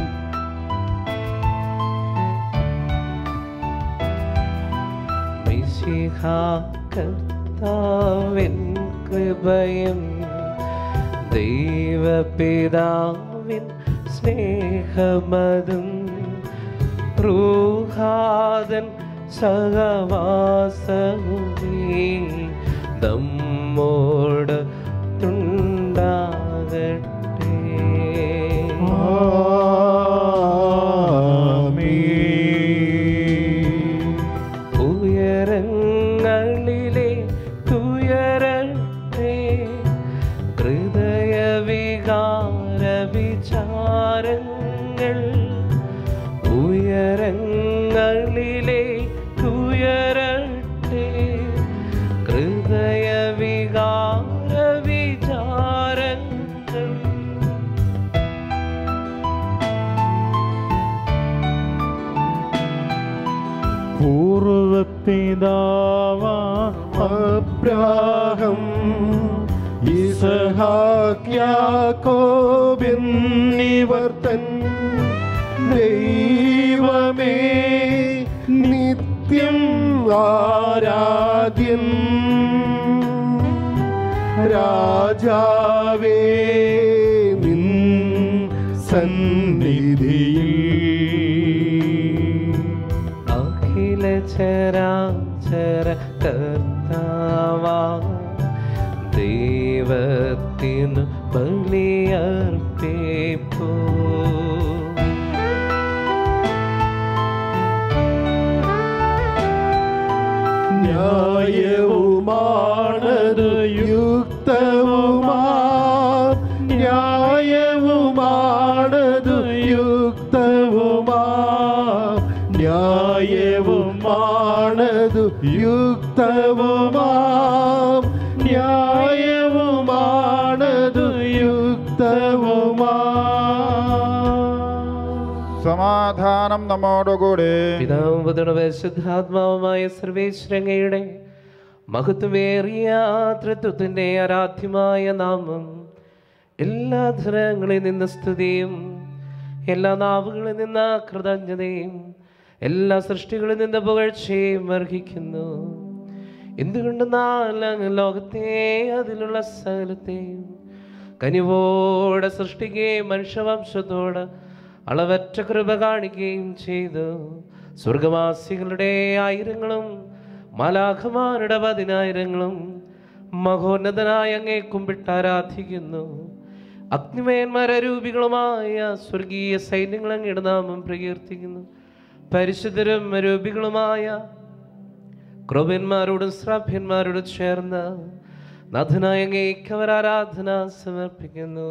കർത്താവിൻ കൃപയും ദൈവപിതാവിൻ സ്നേഹമതും റൂഹാദൻ സഹവാസവുമേ നമ്മോട് ഉണ്ടാകട്ടെ. ഉയരങ്ങളിലെ തുയരട്ടെ ഹൃദയവികാര വിചാരങ്ങൾ. ഉയരങ്ങളിലെ തുയരട്ടെ ഹൃദയവികാര വിചാരങ്ങൾ. പൂർവപിതാവാ അബ്രാഹം ഇസ്ഹാക്ക് യാക്കോബ് എന്നിവർ തൻ ദൈവമേ നിത്യം ആരാധ്യൻ. രാജാവേ നിൻ സന്നിധിയിൽ അഖില ചരാചര കർത്താവാ ദൈവത്തിനു ബലിയർപ്പിപ്പൂ. ന്യായവുമാണത് യുക്തവുമാ ന്യായവുമാണത് യുക്തവുമാ ന്യായവുമാണത് യുക്തവുമാ ന്യായവുമാണത് യുക്തവുമാ. സമാധാനം നമ്മോടുകൂടെ. പിതാവും പുത്രനും പരിശുദ്ധാത്മാവുമായ സർവേശ്വരങ്ങയുടെ മഹത്വമേറിയ തൃത്വത്തിന്റെ ആരാധ്യമായ നാമം എല്ലാ ധരങ്ങളിൽ നിന്ന് സ്തുതിയും എല്ലാ നാവുകളിൽ നിന്ന് കൃതജ്ഞതയും എല്ലാ സൃഷ്ടികളിൽ നിന്ന് പുകഴ്ചയും അർഹിക്കുന്നു. എന്തുകൊണ്ടെന്നാൽ അങ്ങ് ലോകത്തെ അതിലുള്ള സകലത്തെയും കനിവോടെ സൃഷ്ടിക്കുകയും മനുഷ്യവംശത്തോട് അളവറ്റ കൃപ കാണിക്കുകയും ചെയ്തു. സ്വർഗവാസികളുടെ ആയിരങ്ങളും മാലാഖമാരുടെ പതിനായിരങ്ങളും മഹോന്നതനായ അങ്ങേ കുമ്പിട്ട് ആരാധിക്കുന്നു. അഗ്നിമയന്മാരൂപികളുമായ സ്വർഗീയ സൈന്യങ്ങൾ അങ്ങയുടെ നാമം പ്രകീർത്തിക്കുന്നു. പരിശുദ്ധരും രൂപികളുമായ ക്രോപന്മാരോടും ശ്രാഭ്യന്മാരോടും ചേർന്ന് നാഥനായ അങ്ങേക്ക് അവർ ആരാധന സമർപ്പിക്കുന്നു.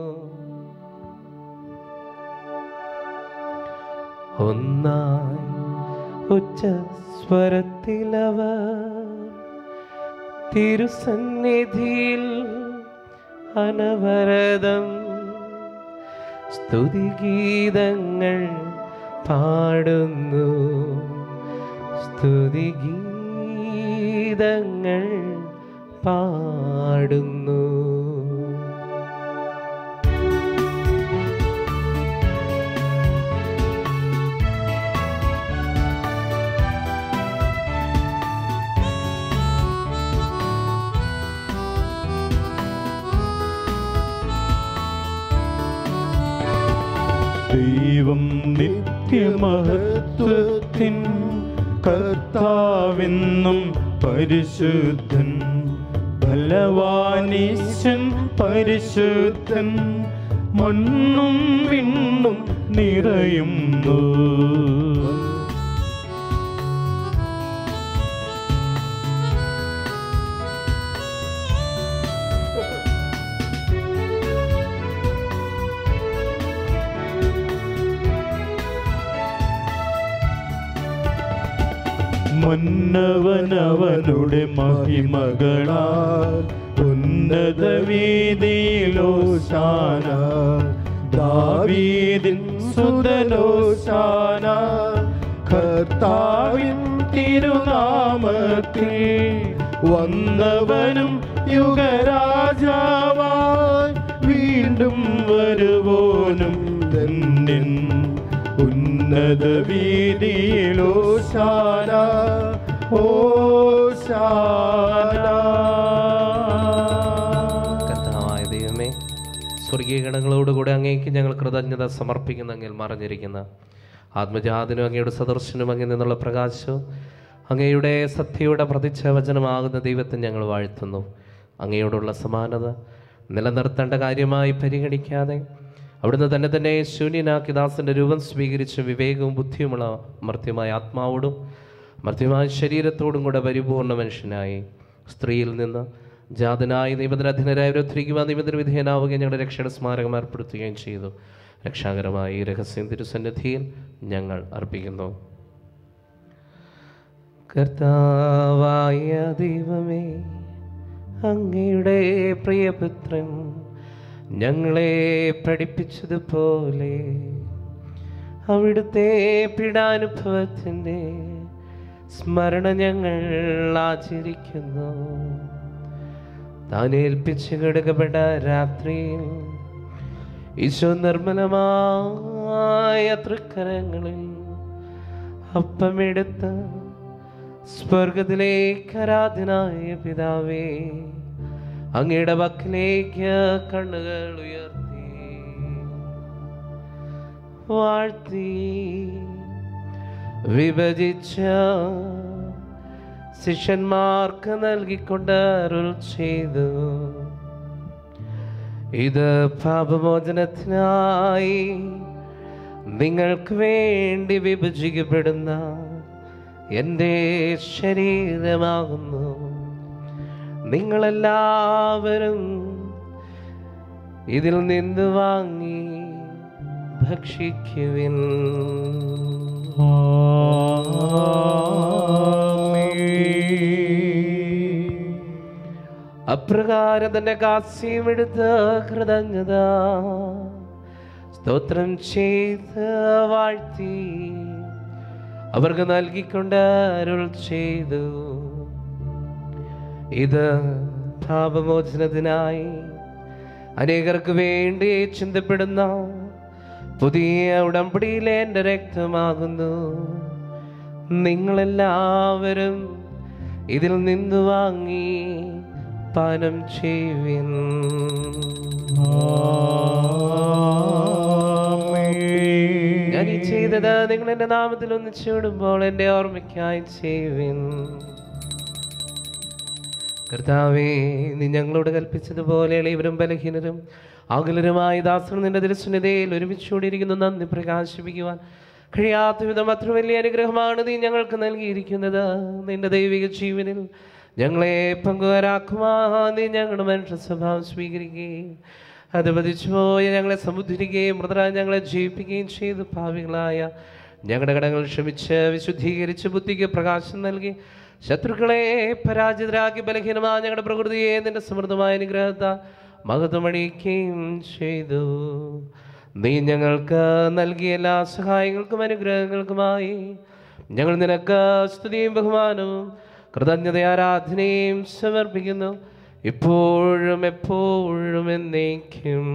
ഒന്നായി ഉച്ച സ്വരത്തിലവർ തിരുസന്നിധിയിൽ അനവരതം സ്തുതിഗീതങ്ങൾ പാടുന്നു. സ്തുതിഗീതങ്ങൾ പാടുന്നു. ദൈവം നിത്യമഹത്വത്തിൻ കർത്താവെന്നും പരിശുദ്ധൻ, ബലവാനീശൻ പരിശുദ്ധൻ, മണ്ണും വിണ്ണും നിറയുന്നു. മന്നവനവനുടെ മഹിമകളാൽ ഉന്നത വീതിയിലോശാന, ദാവീദിൻ സുതനോശാന. കർത്താവിൻ തിരുനാമത്തിൽ വന്നവനും യുഗരാജാവായി വീണ്ടും വരുവോനും ധന്യൻ. ഉന്നത വീതിയിലോശാന ഓശാന. കർത്താവായ ദൈവമേ, സ്വർഗീയ ഗണങ്ങളോടുകൂടെ അങ്ങേക്ക് ഞങ്ങൾ കൃതജ്ഞത സമർപ്പിക്കുന്ന അങ്ങിൽ മറഞ്ഞിരിക്കുന്ന ആത്മജാതനും അങ്ങയുടെ സദർശനും അങ്ങിൽ നിന്നുള്ള പ്രകാശവും അങ്ങയുടെ സത്യയുടെ പ്രതിച്ഛവചനമാകുന്ന ദൈവത്തെ ഞങ്ങൾ വാഴ്ത്തുന്നു. അങ്ങയോടുള്ള സമാനത നിലനിർത്തേണ്ട കാര്യമായി പരിഗണിക്കാതെ അവിടുന്ന് തന്നെ തന്നെ ശൂന്യനാക്കി ദാസന്റെ രൂപം സ്വീകരിച്ച് വിവേകവും ബുദ്ധിയുമുള്ള മർത്യമായ ആത്മാവോടും മർത്യമായ ശരീരത്തോടും കൂടെ പരിപൂർണ്ണ മനുഷ്യനായി സ്ത്രീയിൽ നിന്ന് ജാതനായി നിബന്ധന അധീനരായി ഉദ്ധരിക്കുവാൻ നിബന്ധന വിധേയനാവുകയും ഞങ്ങളുടെ രക്ഷയുടെ സ്മാരകം ഏർപ്പെടുത്തുകയും ചെയ്തു. രക്ഷാകരമായ ഈ രഹസ്യം തിരുസന്നിധിയിൽ ഞങ്ങൾ അർപ്പിക്കുന്നു. കർത്താവായ ദൈവമേ, അങ്ങയുടെ പ്രിയപുത്രൻ ഞങ്ങളെ പഠിപ്പിച്ചതുപോലെ അവിടുത്തെ പീഡാനുഭവത്തിൻ്റെ സ്മരണ ഞങ്ങൾ ആചരിക്കുന്നു. താൻ ഏൽപ്പിച്ച് കിടക്കപ്പെട്ട രാത്രിയിൽ ഈശോ നിർമ്മലമായ തൃക്കരങ്ങളിൽ അപ്പമെടുത്ത് സ്വർഗത്തിലേക്ക് ആരാധനായ പിതാവേ, അങ്ങയുടെ പക്കലേക്ക് കണ്ണുകൾ ഉയർത്തി വാഴ്ത്തി വിഭജിച്ച ശിഷ്യന്മാർക്ക് നൽകിക്കൊണ്ട് അരുൾ ചെയ്തു, ഇത് പാപമോചനത്തിനായി നിങ്ങൾക്ക് വേണ്ടി വിഭജിക്കപ്പെടുന്ന എൻ്റെ ശരീരമാകുന്നു. നിങ്ങളെല്ലാവരും ഇതിൽ നിന്ന് വാങ്ങി ഭക്ഷിക്കുവിൻ. അപ്രകാരം തന്നെ കാസ്യം എടുത്ത് കൃതജ്ഞത സ്തോത്രം ചെയ്ത് വാഴ്ത്തി അവർക്ക് നൽകിക്കൊണ്ട് അരുൾ ചെയ്തു, ഇത് പാപമോചനത്തിനായി അനേകർക്ക് വേണ്ടി ചിന്തപ്പെടുന്ന പുതിയ ഉടമ്പടിയിലെ എൻ്റെ രക്തമാകുന്നു. നിങ്ങളെല്ലാവരും ഇതിൽ നിന്ന് വാങ്ങി പാനം ചെയ്യുവിൻ. ഞാൻ ഈ ചെയ്തത് നിങ്ങൾ എൻ്റെ നാമത്തിൽ ഒന്നിച്ചിടുമ്പോൾ എൻ്റെ ഓർമ്മയ്ക്കായി ചെയ്യുവിൻ. കർത്താവേ, നീ ഞങ്ങളോട് കൽപ്പിച്ചതുപോലെ ഇവരും ബലഹീനരും ആകുലരുമായ ദാസർ നിന്റെ തിരുസന്നിധിയിൽ ഒരുമിച്ചുകൂടിയിരിക്കുന്നു നന്ദി പ്രകാശിപ്പിക്കുവാൻ കഴിയാത്ത വിധം അത്ര വലിയ അനുഗ്രഹമാണ് നീ ഞങ്ങൾക്ക് നൽകിയിരിക്കുന്നത്. നിന്റെ ദൈവിക ജീവനിൽ ഞങ്ങളെ പങ്കുകാരാക്കുവാൻ നീ ഞങ്ങളുടെ മനുഷ്യ സ്വഭാവം സ്വീകരിക്കുകയും അത് പതിച്ചു പോയ ഞങ്ങളെ സമുദ്രിക്കുകയും മൃതരായി ഞങ്ങളെ ജയിപ്പിക്കുകയും ചെയ്ത് ഭാവികളായ ഞങ്ങളുടെ കടങ്ങൾ ക്ഷമിച്ച് വിശുദ്ധീകരിച്ച് ബുദ്ധിക്ക് പ്രകാശം നൽകി ശത്രുക്കളെ പരാജിതരാക്കി ബലഹീനമായ ഞങ്ങളുടെ പ്രകൃതിയെ നിന്റെ സമൃദ്ധമായ അനുഗ്രഹത്താൽ മഹത്വമണിയിക്കുകയും ചെയ്തു. നീ ഞങ്ങൾക്ക് നൽകിയ എല്ലാ സഹായങ്ങൾക്കും അനുഗ്രഹങ്ങൾക്കുമായി ഞങ്ങൾ നിനക്ക് സ്തുതിയും ബഹുമാനവും കൃതജ്ഞത ആരാധനയും സമർപ്പിക്കുന്നു, ഇപ്പോഴും എപ്പോഴും എന്നേക്കും.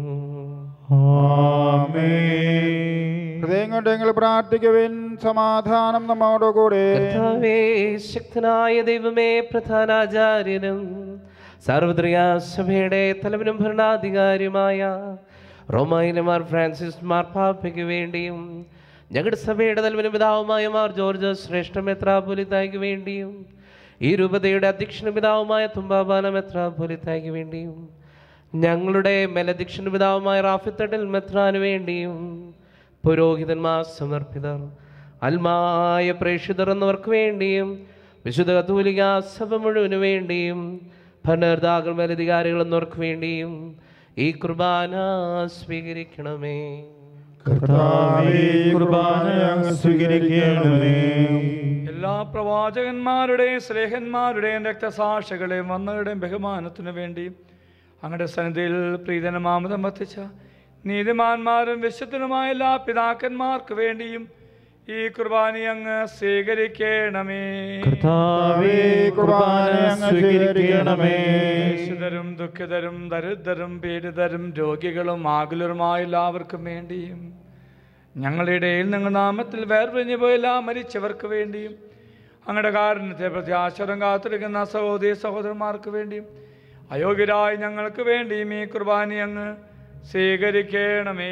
ഹൃദയം കൊണ്ട് ഞങ്ങൾ പ്രാർത്ഥിക്കുവിൻ. സമാധാനം നമ്മോടുകൂടെ. കർത്താവേ, ശക്തനായ ദൈവമേ, പ്രധാനാചാര്യനും സാർവത്രിക സഭയുടെ തലവനും ഭരണാധികാരിയുമായ റോമായിലെ മാർ ഫ്രാൻസിസ് മാർപ്പാപ്പയ്ക്ക് വേണ്ടിയും ഞങ്ങളുടെ സഭയുടെ തലവനും പിതാവുമായ മാർ ജോർജ് ശ്രേഷ്ഠ മെത്രാപ്പൊലീത്തായ്ക്ക് വേണ്ടിയും ഈ രൂപതയുടെ അധ്യക്ഷന പിതാവുമായ തുമ്പാബാല മെത്രാപ്പൊലീത്തായ്ക്ക് വേണ്ടിയും ഞങ്ങളുടെ മേലധ്യക്ഷന പിതാവുമായ റാഫിത്തട്ടിൽ മെത്രാന് വേണ്ടിയും പുരോഹിതന്മാർ, സമർപ്പിതർ, അൽമായ പ്രേക്ഷിതർ എന്നവർക്ക് വേണ്ടിയും വിശുദ്ധ കത്തോലിക്ക സഭ മുഴുവന് വേണ്ടിയും ഭരണകർത്താക്കൾ, മേലധികാരികൾ എന്നവർക്ക് വേണ്ടിയും ഈ കുർബാന സ്വീകരിക്കണമേ. എല്ലാ പ്രവാചകന്മാരുടെയും സ്നേഹന്മാരുടെയും രക്തസാക്ഷികളെയും വന്നവരുടെയും ബഹുമാനത്തിനു വേണ്ടിയും അങ്ങയുടെ സന്നിധിയിൽ പ്രീതനമാമതം വർദ്ധിച്ച നീതിമാന്മാരും വിശുദ്ധനുമായ എല്ലാ പിതാക്കന്മാർക്ക് വേണ്ടിയും ഈ കുർബാന അങ്ങ് സ്വീകരിക്കണമേ. വിശുദ്ധരും ദുഃഖിതരും ദരിദ്രരും പീഡിതരും രോഗികളും ആകുലരുമായ എല്ലാവർക്കും വേണ്ടിയും ഞങ്ങളുടെ ഇടയിൽ നിങ്ങൾ നാമത്തിൽ വേർപിരിഞ്ഞു പോയില്ല മരിച്ചവർക്ക് വേണ്ടിയും അങ്ങയുടെ കാരുണ്യത്തെ പ്രത്യാശരം കാത്തിരിക്കുന്ന സഹോദരി സഹോദരന്മാർക്ക് വേണ്ടിയും അയോഗ്യരായ ഞങ്ങൾക്ക് വേണ്ടിയും ഈ കുർബാന അങ്ങ് സ്വീകരിക്കണമേ.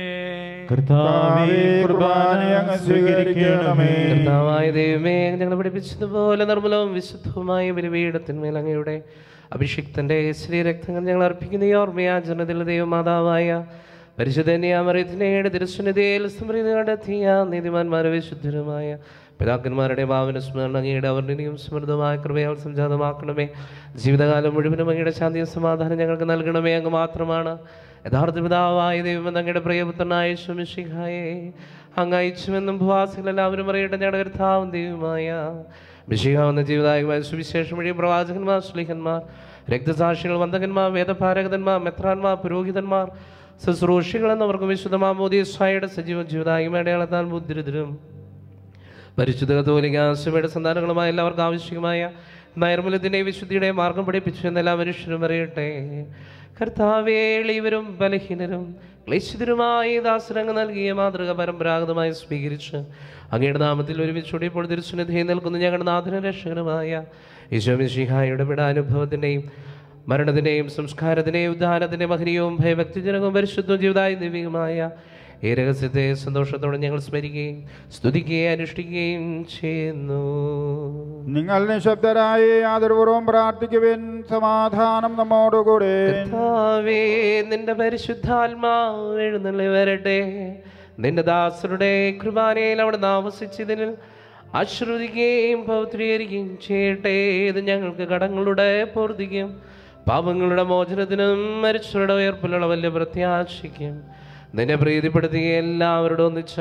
കർത്താവായ ദൈവമേ, ഞങ്ങൾ പഠിപ്പിച്ചതുപോലെ നിർമ്മലവും വിശുദ്ധവുമായ ബലിപീഠത്തിന്മേൽ അങ്ങയുടെ അഭിഷിക്തന്റെ ശ്രീരക്തങ്ങൾ ഞങ്ങൾ അർപ്പിക്കുന്ന ഈ ഓർമ്മയാചരണത്തിൽ ദൈവമാതാവായ പരിശുദ്ധന്യാമറിയത്തിനയുടെ തിരുസന്നിധിയിൽ സ്മൃതി നടത്തിയ നീതിമാന്മാരെ വിശുദ്ധരുമായ പിതാക്കന്മാരുടെ ഭാവന സ്മരണ അങ്ങയുടെ അവർണ്ണനീയം സമൃദ്ധമായ കൃപയാൽ സംജാതമാക്കണമേ. ജീവിതകാലം മുഴുവനും അങ്ങയുടെ ശാന്തിയും സമാധാനം ഞങ്ങൾക്ക് നൽകണമേ. അങ്ങ് മാത്രമാണ് യഥാർത്ഥ പിതാവായ ദൈവമെന്ന് അങ്ങയുടെ പ്രിയപുത്രനായ മിശിഹായെ അങ്ങ് അയച്ചുവെന്നും ഭൂവാസികൾ എല്ലാവരും അറിയട്ടെ. ഞങ്ങളുടെ കർത്താവും ദൈവമായ മിശിഹാ എന്ന ജീവിതായകമായ സുവിശേഷം വഴി പ്രവാചകന്മാർ, ശ്ലീഹന്മാർ, രക്തസാക്ഷികൾ, വന്ദകന്മാർ, വേദപാരകന്മാർ, മെത്രാന്മാർ, പുരോഹിതന്മാർ, ശുശ്രൂഷികൾ എന്നവർക്ക് വിശുദ്ധ മാമോദീസായുടെ സജീവ ജീവിതായും അടയാളത്താൽ മുദ്രിതരും പരിശുദ്ധ കത്തോലിക്ക സഭയുടെ സന്താനങ്ങളുമായ എല്ലാവർക്കും ആവശ്യമായ നൈർമല്യത്തിൻ്റെയും വിശുദ്ധിയുടെയും മാർഗം പഠിപ്പിച്ചു എന്നെല്ലാ മനുഷ്യരും അറിയട്ടെ. കർത്താവേ, എളിയവരും ബലഹീനരും ക്ലേശിതരുമായി ദാസരങ്ങ് നൽകിയ മാതൃക പരമ്പരാഗതമായി സ്വീകരിച്ച് അങ്ങയുടെ നാമത്തിൽ ഒരുമിച്ചുകൂടി ഇപ്പോൾ തിരുസന്നിധിയിൽ നിൽക്കുന്ന ഞങ്ങളുടെ നാഥനും രക്ഷകനുമായ ഈശോ മിശിഹായുടെ വിടാനുഭവത്തിൻ്റെയും മരണത്തിൻ്റെയും സംസ്കാരത്തിൻ്റെയും ഉദ്ധാനത്തിൻ്റെ മഹനീയവും ഭയഭക്തിജനകവും പരിശുദ്ധവും ജീവിതമായി ദിവ്യമായ ഈ രഹസ്യത്തെ സന്തോഷത്തോടെ ഞങ്ങൾ സ്മരിക്കുകയും സ്തുതിക്കുകയും അനുഷ്ഠിക്കുകയും ചെയ്യുന്നു. നിങ്ങൾ നിശബ്ദരായി ആദരപൂർവ്വം പ്രാർത്ഥിക്കുവിൻ. സമാധാനം നമ്മോടുകൂടെ. കർത്താവേ, നിന്റെ പരിശുദ്ധാത്മാവ് എഴുന്നള്ളി വരട്ടെ. നിന്റെ ദാസരുടെ കൃപാനയിൽ അവിടെ ആവസിച്ചതിൽ ആശ്രദിക്കുകയും പൗത്രീകരിക്കുകയും ചെയ്യട്ടെ. ഇത് ഞങ്ങൾക്ക് കടങ്ങളുടെ പൂർത്തിക്കും പാപങ്ങളുടെ മോചനത്തിനും മരിച്ചവരുടെ ഉയർപ്പിലുള്ള വലിയ പ്രത്യാശയ്ക്കും നിന്നെ പ്രീതിപ്പെടുത്തിയ എല്ലാവരോടും ഒന്നിച്ച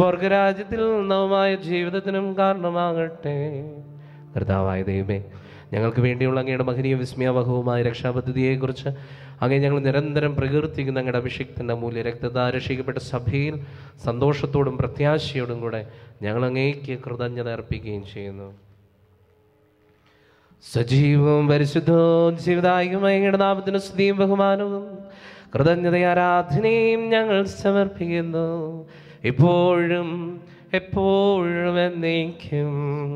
സ്വർഗരാജ്യത്തിൽ നവമായ ജീവിതത്തിനും കാരണമാകട്ടെ. കർത്താവായ ദൈവമേ, ഞങ്ങൾക്ക് വേണ്ടിയുള്ള അങ്ങയുടെ മഹനീയ വിസ്മയാവഹവുമായ രക്ഷാപദ്ധതിയെക്കുറിച്ച് അങ്ങേ ഞങ്ങൾ നിരന്തരം പ്രകീർത്തിക്കുന്ന അങ്ങയുടെ അഭിഷിക്തൻ്റെ മൂല്യ രക്തത്താൽ രക്ഷിക്കപ്പെട്ട സഭയിൽ സന്തോഷത്തോടും പ്രത്യാശയോടും കൂടെ ഞങ്ങൾ അങ്ങേക്ക് കൃതജ്ഞത അർപ്പിക്കുകയും ചെയ്യുന്നു. സജീവവും പരിശുദ്ധവും ജീവിതായുമായ അങ്ങയുടെ നാമത്തിന് സ്തുതിയും ബഹുമാനവും കൃതജ്ഞത ആരാധനയും ഞങ്ങൾ സമർപ്പിക്കുന്നു, ഇപ്പോഴും എപ്പോഴും എന്നേക്കും.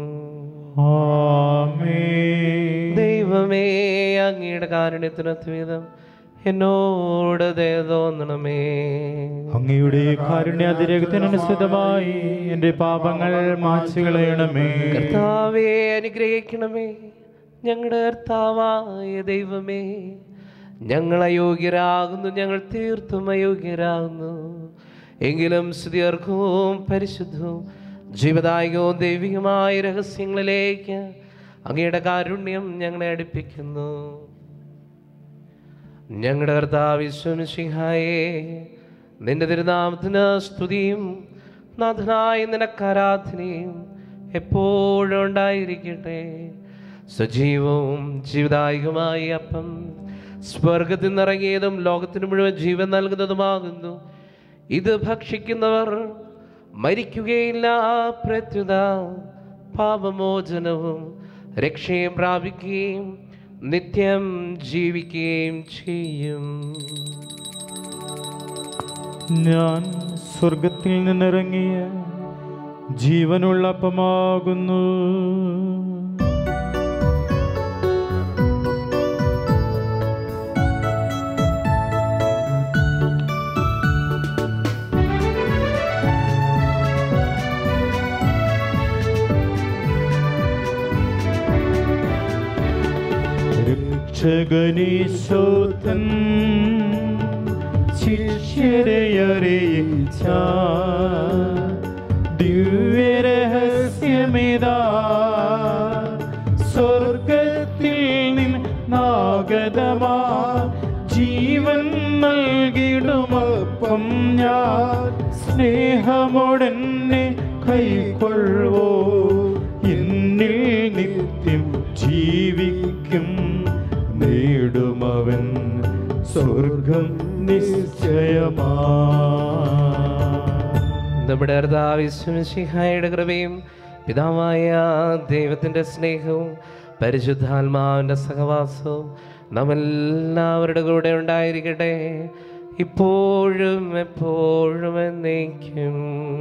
ദൈവമേ, അങ്ങയുടെ കാരുണ്യത്തിനൊത്തുവിധം എന്നോട് ദയ തോന്നണമേ. അങ്ങയുടെ കാരുണ്യാതിരേകത്തിനനുസൃതമായി എൻ്റെ പാപങ്ങൾ മായ്ച്ചു കളയണമേ. കർത്താവേ, അനുഗ്രഹിക്കണമേ. ഞങ്ങളുടെ കർത്താവായ ദൈവമേ, ഞങ്ങൾ അയോഗ്യരാകുന്നു, ഞങ്ങൾ തീർത്തും അയോഗ്യരാകുന്നു. എങ്കിലും സ്തുത്യർഹവും പരിശുദ്ധവും ജീവദായകവും ദൈവികമായ രഹസ്യങ്ങളിലേക്ക് അങ്ങയുടെ കാരുണ്യം ഞങ്ങളെ അടുപ്പിക്കുന്നു. ഞങ്ങളുടെ കർത്താവ് യേശു മിശിഹായേ, നിന്റെ തിരുനാമത്തിന് സ്തുതിയും നാഥനായ നിനക്ക് ആരാധനയും എപ്പോഴും ഉണ്ടായിരിക്കട്ടെ. സജീവവും ജീവദായകമായ അപ്പം സ്വർഗത്തിൽ നിന്നിറങ്ങിയതും ലോകത്തിന് മുഴുവൻ ജീവൻ നൽകുന്നതുമാകുന്നു. ഇത് ഭക്ഷിക്കുന്നവർ മരിക്കുകയില്ല, പ്രത്യുത പാപമോചനവും രക്ഷയും പ്രാപിക്കുകയും നിത്യം ജീവിക്കുകയും ചെയ്യും. ഞാൻ സ്വർഗത്തിൽ നിന്നിറങ്ങിയ ജീവനുള്ള അപ്പമാകുന്നു. രക്ഷകനീശോത്തൻ ശിഷ്യരെ അറിയിച്ച ദിവ്യരഹസ്യമിതാ, സ്വർഗത്തിൽ നിന്നാഗതമാ ജീവൻ നൽകിടുമപ്പം ഞാൻ സ്നേഹമോടെന്നെ കൈക്കൊള്ളുവോ, എന്നിൽ നിത്യം ജീവിക്കും, നേടുമവൻ സ്വർഗം നിശ്ചയമാ. നമ്മുടെ കർത്താവ് യേശു മിശിഹായുടെ കൃപയും പിതാവായ ദൈവത്തിൻ്റെ സ്നേഹവും പരിശുദ്ധാത്മാവിൻ്റെ സഹവാസവും നമ്മെല്ലാവരുടെ കൂടെ ഉണ്ടായിരിക്കട്ടെ, ഇപ്പോഴും എപ്പോഴും എന്നേക്കും.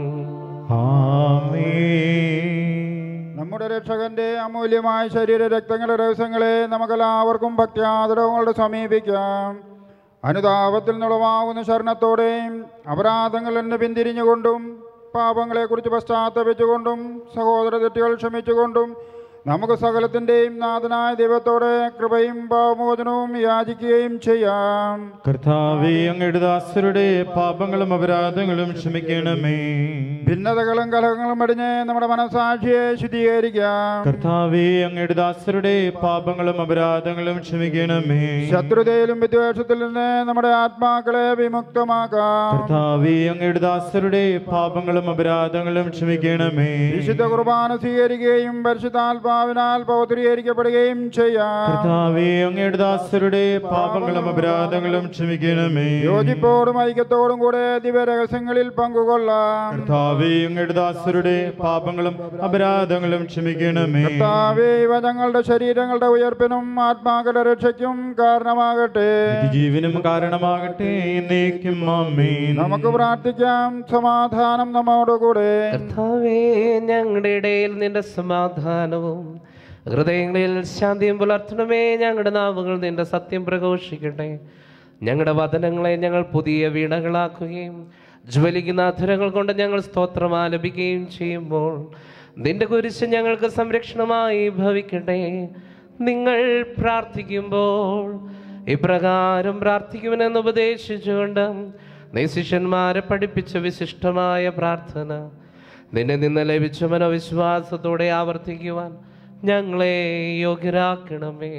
നമ്മുടെ രക്ഷകന്റെ അമൂല്യമായ ശരീര രക്തങ്ങളുടെ രഹസ്യങ്ങളെ നമുക്കെല്ലാവർക്കും ഭക്ത്യാദരവങ്ങളോട് സമീപിക്കാം. അനുതാപത്തിൽ നിന്നുളവാകുന്ന ശരണത്തോടെയും അപരാധങ്ങളിൽ നിന്ന് പിന്തിരിഞ്ഞുകൊണ്ടും പാപങ്ങളെക്കുറിച്ച് പശ്ചാത്തപിച്ചുകൊണ്ടും സഹോദര തെറ്റുകൾ ക്ഷമിച്ചുകൊണ്ടും നമുക്ക് സകലത്തിൻ്റെയും നാഥനായ ദൈവത്തോടെ കൃപയും പാപമോചനവും യാചിക്കുകയും ചെയ്യാം. കർത്താവേ, അങ്ങയുടെ ദാസരുടെ പാപങ്ങളും അപരാധങ്ങളും ക്ഷമിക്കണമേ. ഭിന്നതകളും കലഹങ്ങളും അടിഞ്ഞ് നമ്മുടെ മനസ്സാക്ഷിയെ ശുദ്ധീകരിക്കാം. കർത്താവേ, അങ്ങയുടെ ദാസരുടെ പാപങ്ങളും അപരാധങ്ങളും ക്ഷമിക്കണമേ. ശത്രുതയിലും വിദ്വേഷത്തിൽ നിന്ന് നമ്മുടെ ആത്മാക്കളെ വിമുക്തമാക്കാം. കർത്താവേ, അങ്ങയുടെ ദാസരുടെ പാപങ്ങളും അപരാധങ്ങളും ക്ഷമിക്കണമേ. വിശുദ്ധ കുർബാന സ്വീകരിക്കുകയും പരിശുദ്ധാത്മാ ാൽ പൗത്രീകരിക്കപ്പെടുകയും ചെയ്യാം. കർത്താവേ, അങ്ങയുടെ ദാസരുടെ പാപങ്ങളും അപരാധങ്ങളും ക്ഷമിക്കണമേ. യോജിപ്പോടും ഐക്യത്തോടും കൂടെ ദിവ്യരഹസ്യങ്ങളിൽ പങ്കുകൊള്ളാം. കർത്താവേ, അങ്ങയുടെ ദാസരുടെ പാപങ്ങളും അപരാധങ്ങളും ക്ഷമിക്കണമേ. കർത്താവേ, ഇവ ഞങ്ങളുടെ ശരീരങ്ങളുടെ ഉയർപ്പിനും ആത്മാക്കളുടെ രക്ഷയ്ക്കും കാരണമാകട്ടെ, ജീവനും കാരണമാകട്ടെ, എന്നേക്കും ആമേൻ. നമുക്ക് പ്രാർത്ഥിക്കാം. സമാധാനം നമ്മോടുകൂടെ. കർത്താവേ, ഞങ്ങളുടെ ഇടയിൽ നിന്റെ സമാധാനവും ഹൃദയങ്ങളിൽ ശാന്തിയും പുലർത്തണമേ. ഞങ്ങളുടെ നാവുകൾ നിന്റെ സത്യം പ്രഘോഷിക്കട്ടെ. ഞങ്ങളുടെ വചനങ്ങളെ ഞങ്ങൾ പുതിയ വീണകളാക്കുകയും ജ്വലിക്കുന്ന അധരങ്ങൾ കൊണ്ട് ഞങ്ങൾ സ്തോത്രം ആലപിക്കുകയും ചെയ്യുമ്പോൾ നിന്റെ കുരിശ് ഞങ്ങൾക്ക് സംരക്ഷണമായി ഭവിക്കട്ടെ. നിങ്ങൾ പ്രാർത്ഥിക്കുമ്പോൾ ഇപ്രകാരം പ്രാർത്ഥിക്കുമെന്ന് ഉപദേശിച്ചുകൊണ്ട് നീ ശിഷ്യന്മാരെ പഠിപ്പിച്ച വിശിഷ്ടമായ പ്രാർത്ഥന നിന്നെ നിന്ന് ലഭിച്ച മനോവിശ്വാസത്തോടെ ആവർത്തിക്കുവാൻ ഞങ്ങളെ യോഗ്യരാക്കണമേ.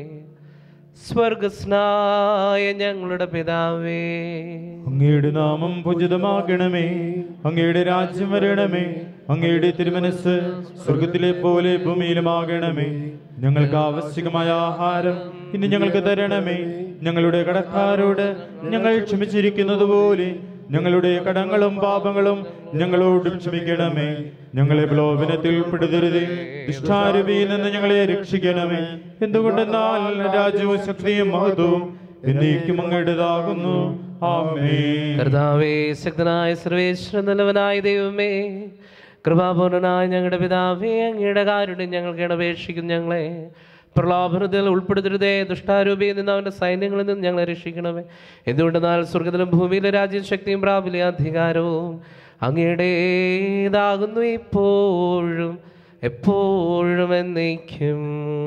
സ്വർഗസ്നായ ഞങ്ങളുടെ പിതാവേ, അങ്ങയുടെ നാമം പൂജിതമാകണമേ. അങ്ങയുടെ രാജ്യം വരണമേ. അങ്ങയുടെ തിരുമനസ് സ്വർഗത്തിലെ പോലെ ഭൂമിയിലുമാകണമേ. ഞങ്ങൾക്ക് ആവശ്യമായ ആഹാരം ഇനി ഞങ്ങൾക്ക് തരണമേ. ഞങ്ങളുടെ കടക്കാരോട് ഞങ്ങൾ ക്ഷമിച്ചിരിക്കുന്നത് പോലെ ഞങ്ങളുടെ കടങ്ങളും പാപങ്ങളും ഞങ്ങളോടും ക്ഷമിക്കണമേ. ഞങ്ങളെ പ്രലോഭനത്തിൽ ഉൾപ്പെടുത്തരുതേ, ദുഷ്ടാരൂപിയിൽ നിന്ന് ഞങ്ങളെ രക്ഷിക്കണമേ. എന്തുകൊണ്ടെന്നാൽ രാജ്യവും ശക്തിയും മഹത്വവും എന്നേക്കും അങ്ങയുടേതാകുന്നു. ആമേൻ. കർത്താവേ, ശക്തനായ സർവേശ്വരൻ, നല്ലവനായ ദൈവമേ, കൃപാപൂർണനായ ഞങ്ങളുടെ പിതാവേ, അങ്ങയുടെ കാരുണ്യം ഞങ്ങൾക്ക് അപേക്ഷിക്കും. ഞങ്ങളെ പ്രലോഭനത്തിൽ ഉൾപ്പെടുത്തരുതേ, ദുഷ്ടാരൂപിയിൽ നിന്ന് അവൻ്റെ സൈന്യങ്ങളിൽ നിന്ന് ഞങ്ങളെ രക്ഷിക്കണമേ. എന്തുകൊണ്ടെന്നാൽ സ്വർഗത്തിലും ഭൂമിയിലെ രാജ്യം ശക്തിയും പ്രാബല്യ അധികാരവും അങ്ങയുടേതാകുന്നു, ഇപ്പോഴും എപ്പോഴും എന്നേക്കും.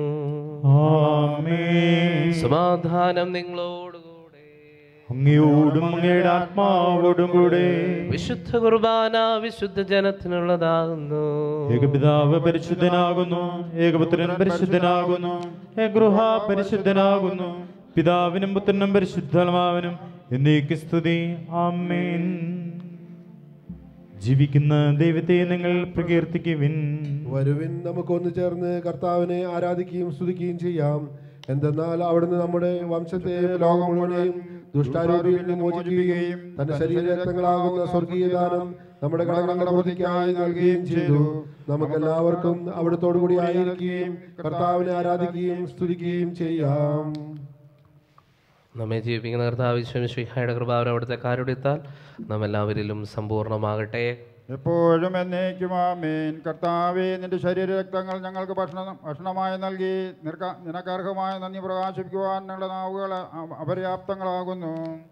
ആമേൻ. സമാധാനം നിങ്ങളോടുകൂടെ, അങ്ങയോടും അങ്ങയുടെ ആത്മാവോടും കൂടെ. വിശുദ്ധ കുർബാന വിശുദ്ധ ജനത്തിനുള്ളതാകുന്നു. ഏകപിതാവ് പരിശുദ്ധനാകുന്നു, ഏകപുത്രൻ പരിശുദ്ധനാകുന്നു, ഏകഗൃഹ പരിശുദ്ധനാകുന്നു. പിതാവിനും പുത്രനും പരിശുദ്ധാത്മാവിനും എന്നേക്കും സ്തുതി. ആമേൻ. ജീവിക്കുന്ന ദൈവത്തെ നിങ്ങൾ പ്രകീർത്തിക്കുവിൻ. വരുവിൻ, നമുക്കൊന്നു ചേർന്ന് കർത്താവിനെ ആരാധിക്കുകയും സ്തുതിക്കുകയും ചെയ്യാം. എന്തെന്നാൽ അവിടുന്ന് നമ്മുടെ വംശത്തെയും ലോകം മുഴുവനെയും ദുഷ്ടാരൂപിയിൽ നിന്ന് മോചിപ്പിക്കുകയും തന്റെ ശരീരരക്തങ്ങളാകുന്ന സ്വർഗീയ ദാനം നമ്മുടെ കടങ്ങളുടെ പ്രതിക്കായി നൽകുകയും ചെയ്തു. നമുക്കെല്ലാവർക്കും അവിടുത്തോടു കൂടി ആയിരിക്കുകയും കർത്താവിനെ ആരാധിക്കുകയും സ്തുതിക്കുകയും ചെയ്യാം. നമ്മെ ജീവിപ്പിക്കുന്ന കർത്താവ് ഈശോമിശിഹായുടെ കൃപാവരം അവിടുത്തെ കാരുണ്യത്താൽ നാം എല്ലാവരിലും സമ്പൂർണ്ണമാകട്ടെ. എപ്പോഴും എന്നേക്കും ആമേൻ. കർത്താവേ, നിന്റെ ശരീരരക്തങ്ങൾ ഞങ്ങൾക്ക് ഭക്ഷണം ഭക്ഷണമായി നൽകി നിനക്ക് നിനക്കർഹമായ നന്ദി പ്രകാശിപ്പിക്കുവാൻ ഞങ്ങളുടെ നാവുകൾ അപര്യാപ്തങ്ങളാകുന്നു.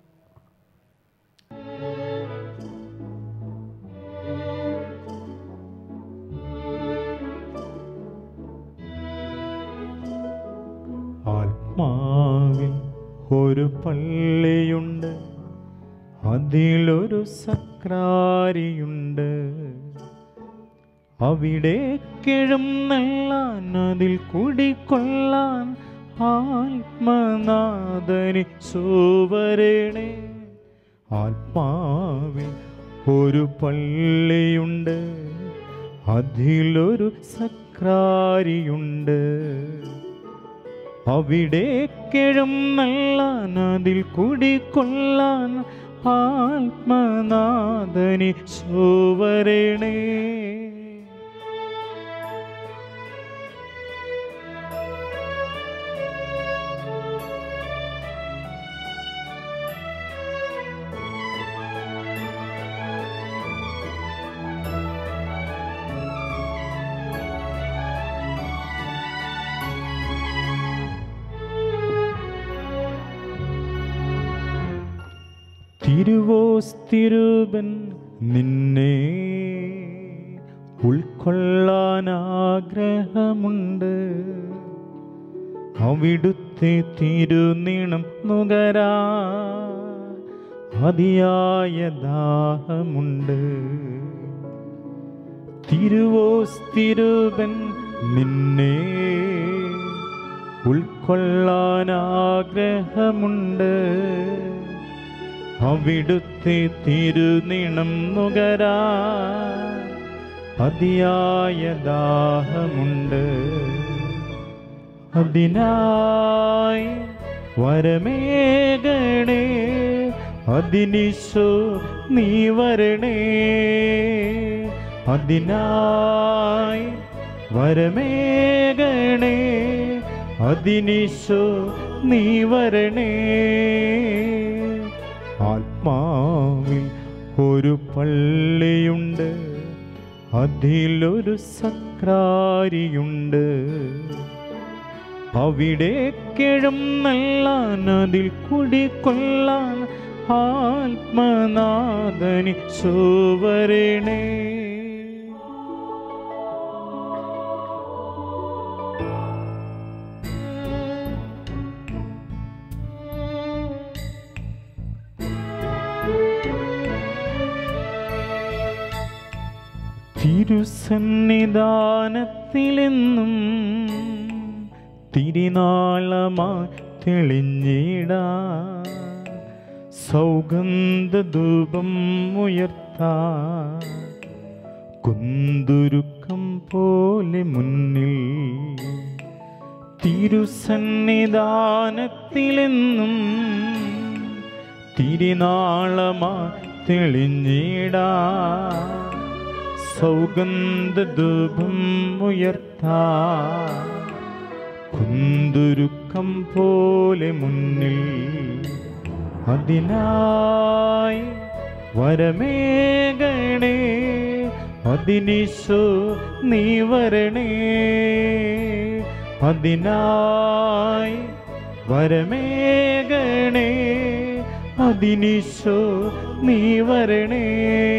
ആത്മാവിൽ ഒരു പള്ളിയുണ്ട്, അതിലൊരു സക്രാരിയുണ്ട്. അവിടേക്കെഴുന്നള്ളാൻ അതിൽ കുടിക്കൊള്ളാൻ ആത്മനാഥനി സുവരണേ. ആത്മാവിൽ ഒരു പള്ളിയുണ്ട്, അതിലൊരു സക്രാരിയുണ്ട്. അവിടേക്കെഴുന്നള്ളാൻ അതിൽ കുടിക്കൊള്ളാൻ ആത്മനാഥനി സുവരണേ. തിരുവോസ്തിരൂപൻ നിന്നെ ഉൾക്കൊള്ളാൻ ആഗ്രഹമുണ്ട്. അവിടുത്തെ തിരുനീണം നുകരാ അതിയായ ദാഹമുണ്ട്. തിരുവോസ്തിരൂപൻ നിന്നെ ഉൾക്കൊള്ളാൻ ആഗ്രഹമുണ്ട്. അവിടുത്തെ തിരുനീണം നുകരാ അതിയായ ദാഹമുണ്ട്. അതിനായി വരമേകണേ, അതിനിശോ നീ വരണേ. അതിനായി വരമേകണേ, അതിനിശോ നീ വരണേ. ആത്മാവിൽ ഒരു പള്ളിയുണ്ട്, അതിലൊരു സക്രാരിയുണ്ട്. അവിടേക്കെഴുന്നള്ളാൻ അതിൽ കുടിക്കൊള്ളാൻ ആത്മനാഥനി സുവരണേ. തിരുസന്നിധാനത്തിലെന്നും തിരുനാളമായി തെളിഞ്ഞിടാൻ സൗഗന്ധധൂപം ഉയർത്താൻ കുന്തുരുക്കം പോലെ മുന്നിൽ തിരുസന്നിധാനത്തിലെന്നും തിരുനാളമായി തെളിഞ്ഞിടാ സൗഗന്ധധൂപം ഉയർത്താ കുന്തുരുക്കം പോലെ മുന്നിൽ അതിനായി വരമേകണേ അതിനിശോ നീ വരണേ അതിനായി വരമേകണേ അതിനിശോ നീ വരണേ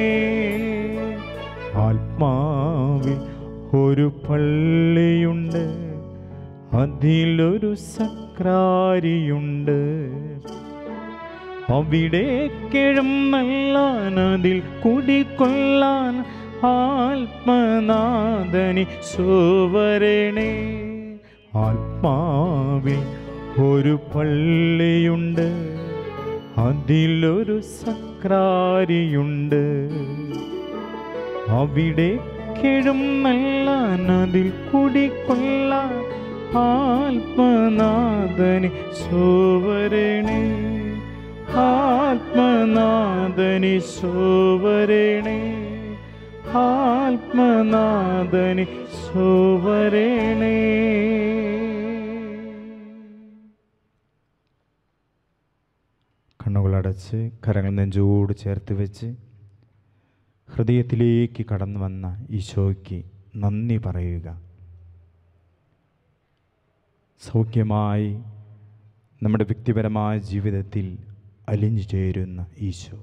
ആത്മാവിൽ ഒരു പള്ളിയുണ്ട് അതിലൊരു സക്രാരിയുണ്ട് അവിടേക്കെഴും നല്ലാൻ അതിൽ കുടിക്കൊള്ളാൻ ആത്മനാഥനി സോവരണേ ആത്മാവിൽ ഒരു പള്ളിയുണ്ട് അതിലൊരു സക്രാരിയുണ്ട് അവിടേക്കെഴും നല്ലാൻ അതിൽ കുടിക്കൊള്ളാൻ ആത്മനാഥനി സോവരണേ ആത്മനാഥനി സോവരണേ ആത്മനാഥനി സോവരണേ. കണ്ണുകളടച്ച് കരങ്ങൾ നെഞ്ചോട് ചേർത്ത് വെച്ച് ഹൃദയത്തിലേക്ക് കടന്നു വന്ന ഈശോയ്ക്ക് നന്ദി പറയുക. സൗഖ്യമായി നമ്മുടെ വ്യക്തിപരമായ ജീവിതത്തിൽ അലിഞ്ഞു ചേരുന്ന ഈശോ.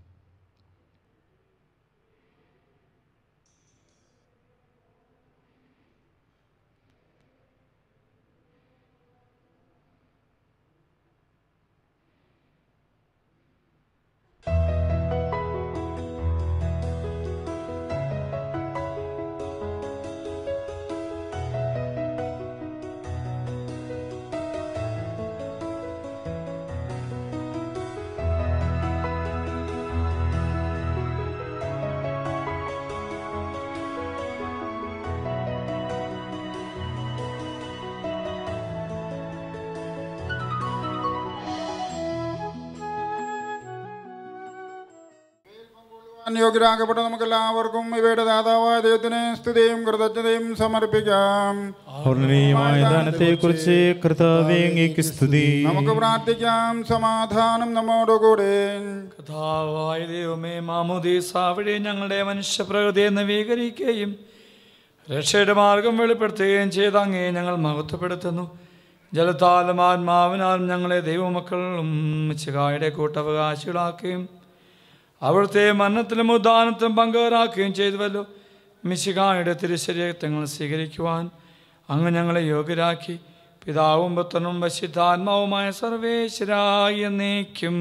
യോഗ്യരാകപ്പെട്ട നമുക്കെല്ലാവർക്കും ഇവയുടെ ദാതാവായ ദൈവത്തിന് സ്തുതിയും കൃതജ്ഞതയും സമർപ്പിക്കാം. ദാനത്തെക്കുറിച്ച് കർത്താവേ അങ്ങേക്ക് സ്തുതി. നമുക്ക് പ്രാർത്ഥിക്കാം. സമാധാനം നമ്മോടുകൂടെ. കർത്താവായ ദൈവമേ, മാമോദീസ വഴി ഞങ്ങളുടെ മനുഷ്യപ്രകൃതിയെ നവീകരിക്കുകയും രക്ഷയുടെ മാർഗം വെളിപ്പെടുത്തുകയും ചെയ്ത അങ്ങേ ഞങ്ങൾ മഹത്വപ്പെടുത്തുന്നു. ജലത്താലും ആത്മാവിനാലും ഞങ്ങളെ ദൈവമക്കളും മിശിഹായുടെ കൂട്ടവകാശികളാക്കുകയും അവിടുത്തെ മരണത്തിലും ഉദ്ധാനത്തിലും പങ്കുകാരാക്കുകയും ചെയ്തുവല്ലോ. മിശിഹായുടെ തിരുശരീരങ്ങൾ സ്വീകരിക്കുവാൻ അങ്ങ് ഞങ്ങളെ യോഗ്യരാക്കി. പിതാവും പുത്രനും പരിശുദ്ധാത്മാവുമായ സർവേശ്വരായ എന്നേക്കും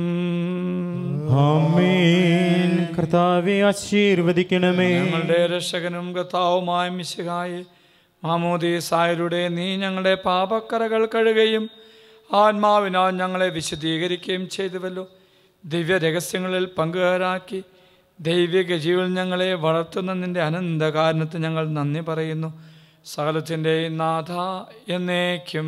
ആമേൻ. കർത്താവേ ആശീർവദിക്കണമേ. ഞങ്ങളുടെ രക്ഷകനും കർത്താവുമായ മിശിഹായെ, മാമോദീസായിലൂടെ നീ ഞങ്ങളുടെ പാപക്കറകൾ കഴുകുകയും ആത്മാവിനാൽ ഞങ്ങളെ വിശുദ്ധീകരിക്കുകയും ചെയ്തുവല്ലോ. ദിവ്യ രഹസ്യങ്ങളിൽ പങ്കുകാരാക്കി ദൈവിക ജീവൻ ഞങ്ങളെ വളർത്തുന്ന നിന്റെ അനന്ത കാരണത്തിന് ഞങ്ങൾ നന്ദി പറയുന്നു. സകലത്തിൻ്റെ നാഥ എന്നേക്കും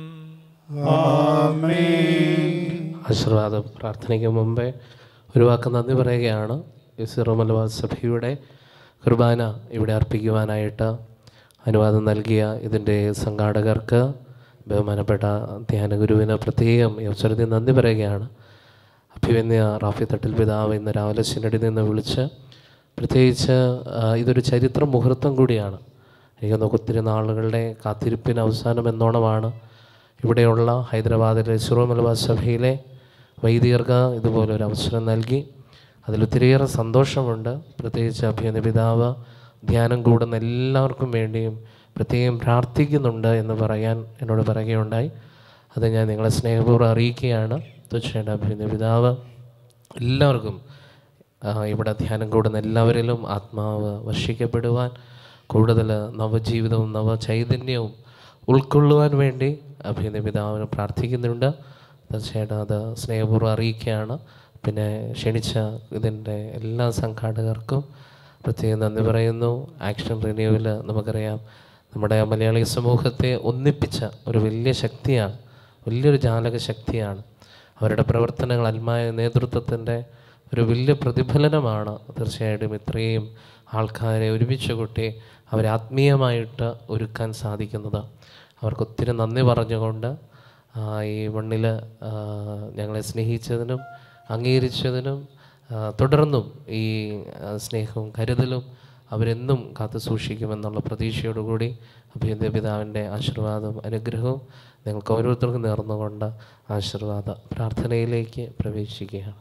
ആശീർവാദ പ്രാർത്ഥനയ്ക്ക് മുമ്പേ ഒരു വാക്ക് നന്ദി പറയുകയാണ്. സിറോ മലബാർ സഭയുടെ കുർബാന ഇവിടെ അർപ്പിക്കുവാനായിട്ട് അനുവാദം നൽകിയ ഇതിൻ്റെ സംഘാടകർക്ക്, ബഹുമാനപ്പെട്ട ധ്യാനഗുരുവിന് പ്രത്യേകം ഈ അവസരത്തിൽ നന്ദി പറയുകയാണ്. അഭിവന്യ റാഫി തട്ടിൽ പിതാവ് ഇന്ന് രാവിലെ സിനഡിൽ നിന്ന് വിളിച്ച് പ്രത്യേകിച്ച് ഇതൊരു ചരിത്ര മുഹൂർത്തം കൂടിയാണ്. എനിക്ക് തോന്നുന്നു ഒത്തിരി നാളുകളുടെ കാത്തിരിപ്പിന് അവസാനം എന്നോണമാണ് ഇവിടെയുള്ള ഹൈദരാബാദിലെ സിറോ മലബാർ സഭയിലെ വൈദികർക്ക് ഇതുപോലൊരു അവസരം നൽകി. അതിലൊത്തിരിയേറെ സന്തോഷമുണ്ട്. പ്രത്യേകിച്ച് അഭിവന്യ പിതാവ് ധ്യാനം കൂടുന്ന എല്ലാവർക്കും വേണ്ടിയും പ്രത്യേകം പ്രാർത്ഥിക്കുന്നുണ്ട് എന്ന് പറയാൻ എന്നോട് പറയുകയുണ്ടായി. അത് ഞാൻ നിങ്ങളെ സ്നേഹപൂർവ്വം അറിയിക്കുകയാണ്. തീർച്ചയായിട്ടും അഭിനന്ദ പിതാവ് എല്ലാവർക്കും ഇവിടെ ധ്യാനം കൂടുന്ന എല്ലാവരിലും ആത്മാവ് വർഷിക്കപ്പെടുവാൻ, കൂടുതൽ നവജീവിതവും നവചൈതന്യവും ഉൾക്കൊള്ളുവാൻ വേണ്ടി അഭിനന്ദ പിതാവിന് പ്രാർത്ഥിക്കുന്നുണ്ട്. തീർച്ചയായിട്ടും അത് സ്നേഹപൂർവ്വം അറിയിക്കുകയാണ്. പിന്നെ ക്ഷണിച്ച ഇതിൻ്റെ എല്ലാ സംഘാടകർക്കും പ്രത്യേകം നന്ദി പറയുന്നു. ആക്ഷൻ റിന്യൂവൽ നമുക്കറിയാം നമ്മുടെ മലയാളി സമൂഹത്തെ ഒന്നിപ്പിച്ച ഒരു വലിയ ശക്തിയാണ്, വലിയൊരു ജാലക ശക്തിയാണ്. അവരുടെ പ്രവർത്തനങ്ങൾ ആത്മായ നേതൃത്വത്തിൻ്റെ ഒരു വലിയ പ്രതിഫലനമാണ്. തീർച്ചയായിട്ടും ഇത്രയും ആൾക്കാരെ ഒരുമിച്ച് കൂട്ടി അവരെ ആത്മീയമായിട്ട് ഒരുക്കാൻ സാധിക്കുന്നത്. അവർക്കൊത്തിരി നന്ദി പറഞ്ഞുകൊണ്ട് ഈ മണ്ണിൽ ഞങ്ങളെ സ്നേഹിച്ചതിനും അംഗീകരിച്ചതിനും തുടർന്നും ഈ സ്നേഹവും കരുതലും അവരെന്നും കാത്തു സൂക്ഷിക്കുമെന്നുള്ള പ്രതീക്ഷയോടുകൂടി അഭിനന്ദ പിതാവിൻ്റെ ആശീർവാദവും അനുഗ്രഹവും നിങ്ങൾക്ക് ഓരോരുത്തർക്കും നേർന്നുകൊണ്ട് ആശീർവാദ പ്രാർത്ഥനയിലേക്ക് പ്രവേശിക്കുകയാണ്.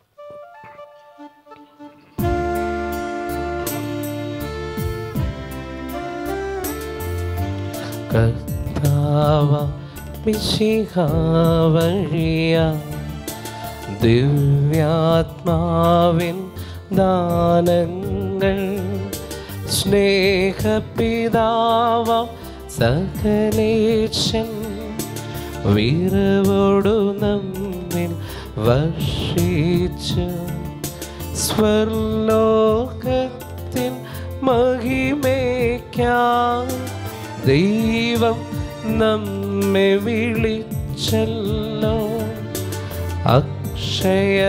കർത്താവ മിശിഹാ വഴിയ ദിവ്യാത്മാവിൻ ദാനങ്ങൾ സ്നേഹപിതാവ സകലേശൻ വിരവോടു നമ്മിൽ വർഷിച്ചു സ്വർലോകത്തിൻ മഹിമയ്ക്കായി ദൈവം നമ്മെ വിളിച്ചല്ലോ. അക്ഷയ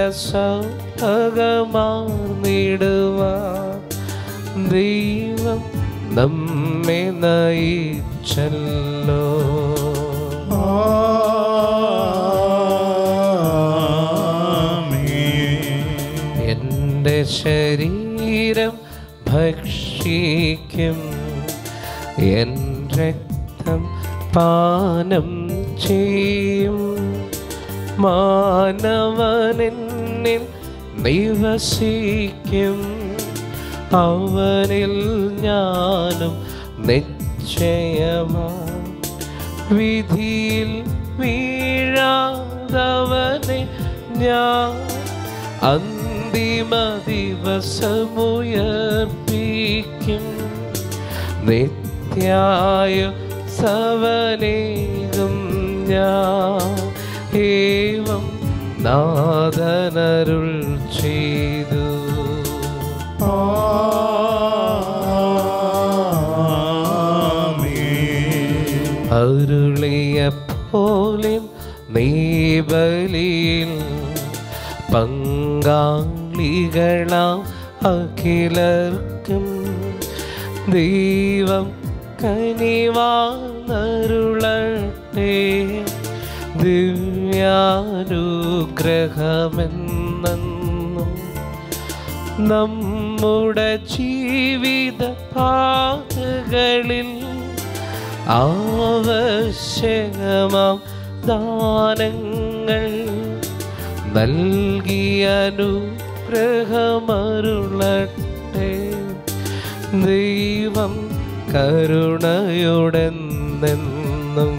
സൗഭഗമാർന്നിടുവാൻ ദൈവം നമ്മെ നയിച്ചല്ലോ. എൻ്റെ ശരീരം ഭക്ഷിക്കും, എൻ രക്തം പാനം ചെയ്യും. മാനവനെന്നിൽ നിവസിക്കും, അവനിൽ ഞാനും നിശ്ചയമാ. വിധിയിൽ വീഴാതവനെ ഞാൻ അന്തിമ ദിവസമുയർപ്പിക്കും. നിത്യായ സവനേകും ഞാൻ ഏവം നാദനരുൾ ചെയ്തു. അരുളിയ പോലെ നീ ബലിയിൽ പങ്കാളികളാം അഖിലർക്കും ദൈവം കനിവാനരുളട്ടെ. ദിവ്യാനുഗ്രഹമെന്നും നമ്മുടെ ജീവിത പാതകളിൽ ആവശ്യമാം ദാനങ്ങൾ നൽകിയ അനുഗ്രഹമരുളട്ടെ. ദൈവം കരുണയോടെന്നെന്നും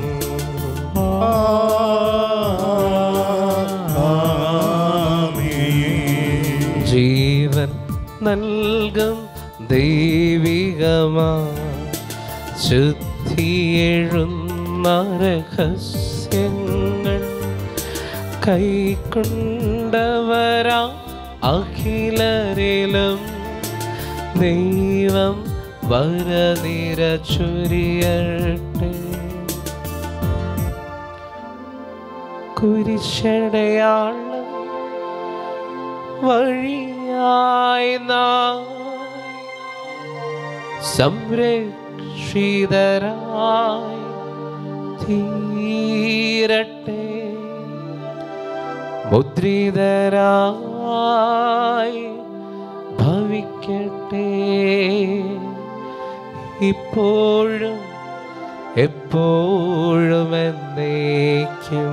ജീവൻ നൽകും ദൈവികമാ ശുദ്ധിയെഴുന്ന രഹസ്യങ്ങൾ കൈക്കൊണ്ടവരാ അഖിലരിലും ദൈവം വരനിര ചൊരിയട്ടെ. കുരിശടയാളം വഴിയായി നാം സംരക്ഷിതരായി തീരട്ടെ. മുദ്രിതരായി ഭവിക്കട്ടെ. ഇപ്പോഴും എപ്പോഴും എന്നേക്കും.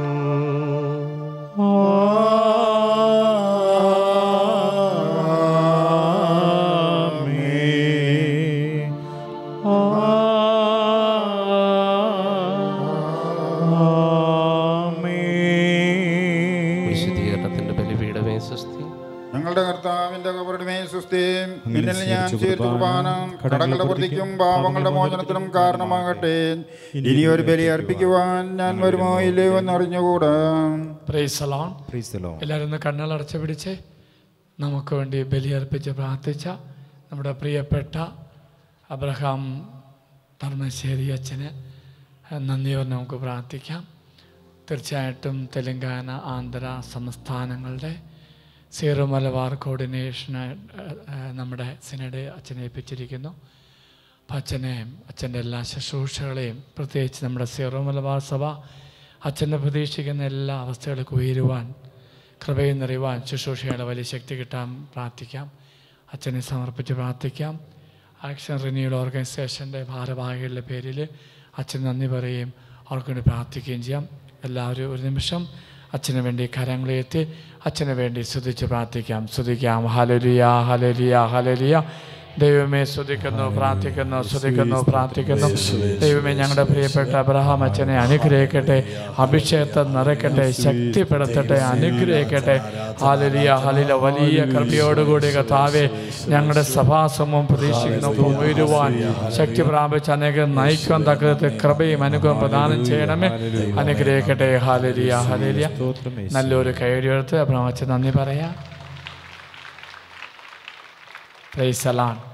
വിശുദ്ധീകരണത്തിന്റെ ബലിപീഠമേ സ്വസ്തി. ഞങ്ങളുടെ കർത്താവിന്റെ കബറിടമേ സ്വസ്തി. നിന്നിൽ ഞാൻ ചേർത്ത് കുർബാന കടങ്ങളുടെ പ്രതിക്കും പാവങ്ങളുടെ മോചനത്തിനും കാരണമാകട്ടെ. ഇനിയൊരു ബലി അർപ്പിക്കുവാൻ ഞാൻ വരുമോ ഇല്ലയോ എന്നറിഞ്ഞുകൂടാ. Price the Lord. എല്ലാവരും ഒന്ന് കണ്ണുകളടച്ച് പിടിച്ച് നമുക്ക് വേണ്ടി ബലി അർപ്പിച്ച് പ്രാർത്ഥിച്ച നമ്മുടെ പ്രിയപ്പെട്ട അബ്രഹാം പറമശ്ശേരി അച്ഛന് നന്ദി പറഞ്ഞ് നമുക്ക് പ്രാർത്ഥിക്കാം. തീർച്ചയായിട്ടും തെലങ്കാന, ആന്ധ്ര സംസ്ഥാനങ്ങളുടെ സീറോ മലബാർ കോർഡിനേഷന് നമ്മുടെ സിനഡ് അച്ഛനെ ഏൽപ്പിച്ചിരിക്കുന്നു. അപ്പം അച്ഛനെയും അച്ഛൻ്റെ എല്ലാ ശുശ്രൂഷകളെയും, പ്രത്യേകിച്ച് നമ്മുടെ സീറോ മലബാർ സഭ അച്ഛനെ പ്രതീക്ഷിക്കുന്ന എല്ലാ അവസ്ഥകൾക്കും ഉയരുവാൻ, കൃപയിൽ നിറയുവാൻ, ശുശ്രൂഷയുടെ വലിയ ശക്തി കിട്ടാൻ പ്രാർത്ഥിക്കാം. അച്ഛനെ സമർപ്പിച്ച് പ്രാർത്ഥിക്കാം. ആക്ഷൻ റിന്യൂവൽ ഓർഗനൈസേഷൻ്റെ ഭാരവാഹികളുടെ പേരിൽ അച്ഛൻ നന്ദി പറയുകയും അവർക്ക് വേണ്ടി പ്രാർത്ഥിക്കുകയും ചെയ്യാം. എല്ലാവരും ഒരു നിമിഷം അച്ഛന് വേണ്ടി കരങ്ങളെത്തി അച്ഛന് വേണ്ടി സ്തുതിച്ച് പ്രാർത്ഥിക്കാം. സ്തുതിക്കാം. ഹല്ലേലൂയ, ഹല്ലേലൂയ, ഹല്ലേലൂയ. ദൈവമേ സ്തുതിക്കുന്നു, പ്രാർത്ഥിക്കുന്നു, സ്തുതിക്കുന്നു, പ്രാർത്ഥിക്കുന്നു. ദൈവമേ ഞങ്ങളുടെ പ്രിയപ്പെട്ട അബ്രഹാം അച്ഛനെ അനുഗ്രഹിക്കട്ടെ, അഭിഷേകത്തെ നിറയ്ക്കട്ടെ, ശക്തിപ്പെടുത്തട്ടെ, അനുഗ്രഹിക്കട്ടെ. ഹല്ലേലൂയ, ഹല്ലേലൂയ. വലിയ കൃപയോടുകൂടി കർത്താവേ ഞങ്ങളുടെ സഭാസമൂഹം പ്രതീക്ഷിക്കുന്നു ഉയരുവാൻ, ശക്തി പ്രാപിച്ച് അനേകം നയിക്കാൻ തക്കത് കൃപയും അനുഗ്രഹം പ്രദാനം ചെയ്യണമേ. അനുഗ്രഹിക്കട്ടെ. ഹല്ലേലൂയ, ഹല്ലേലൂയ. നല്ലൊരു കൈയടിയെടുത്ത് അബ്രഹാം അച്ഛൻ നന്ദി പറയാം. Praise the Lord.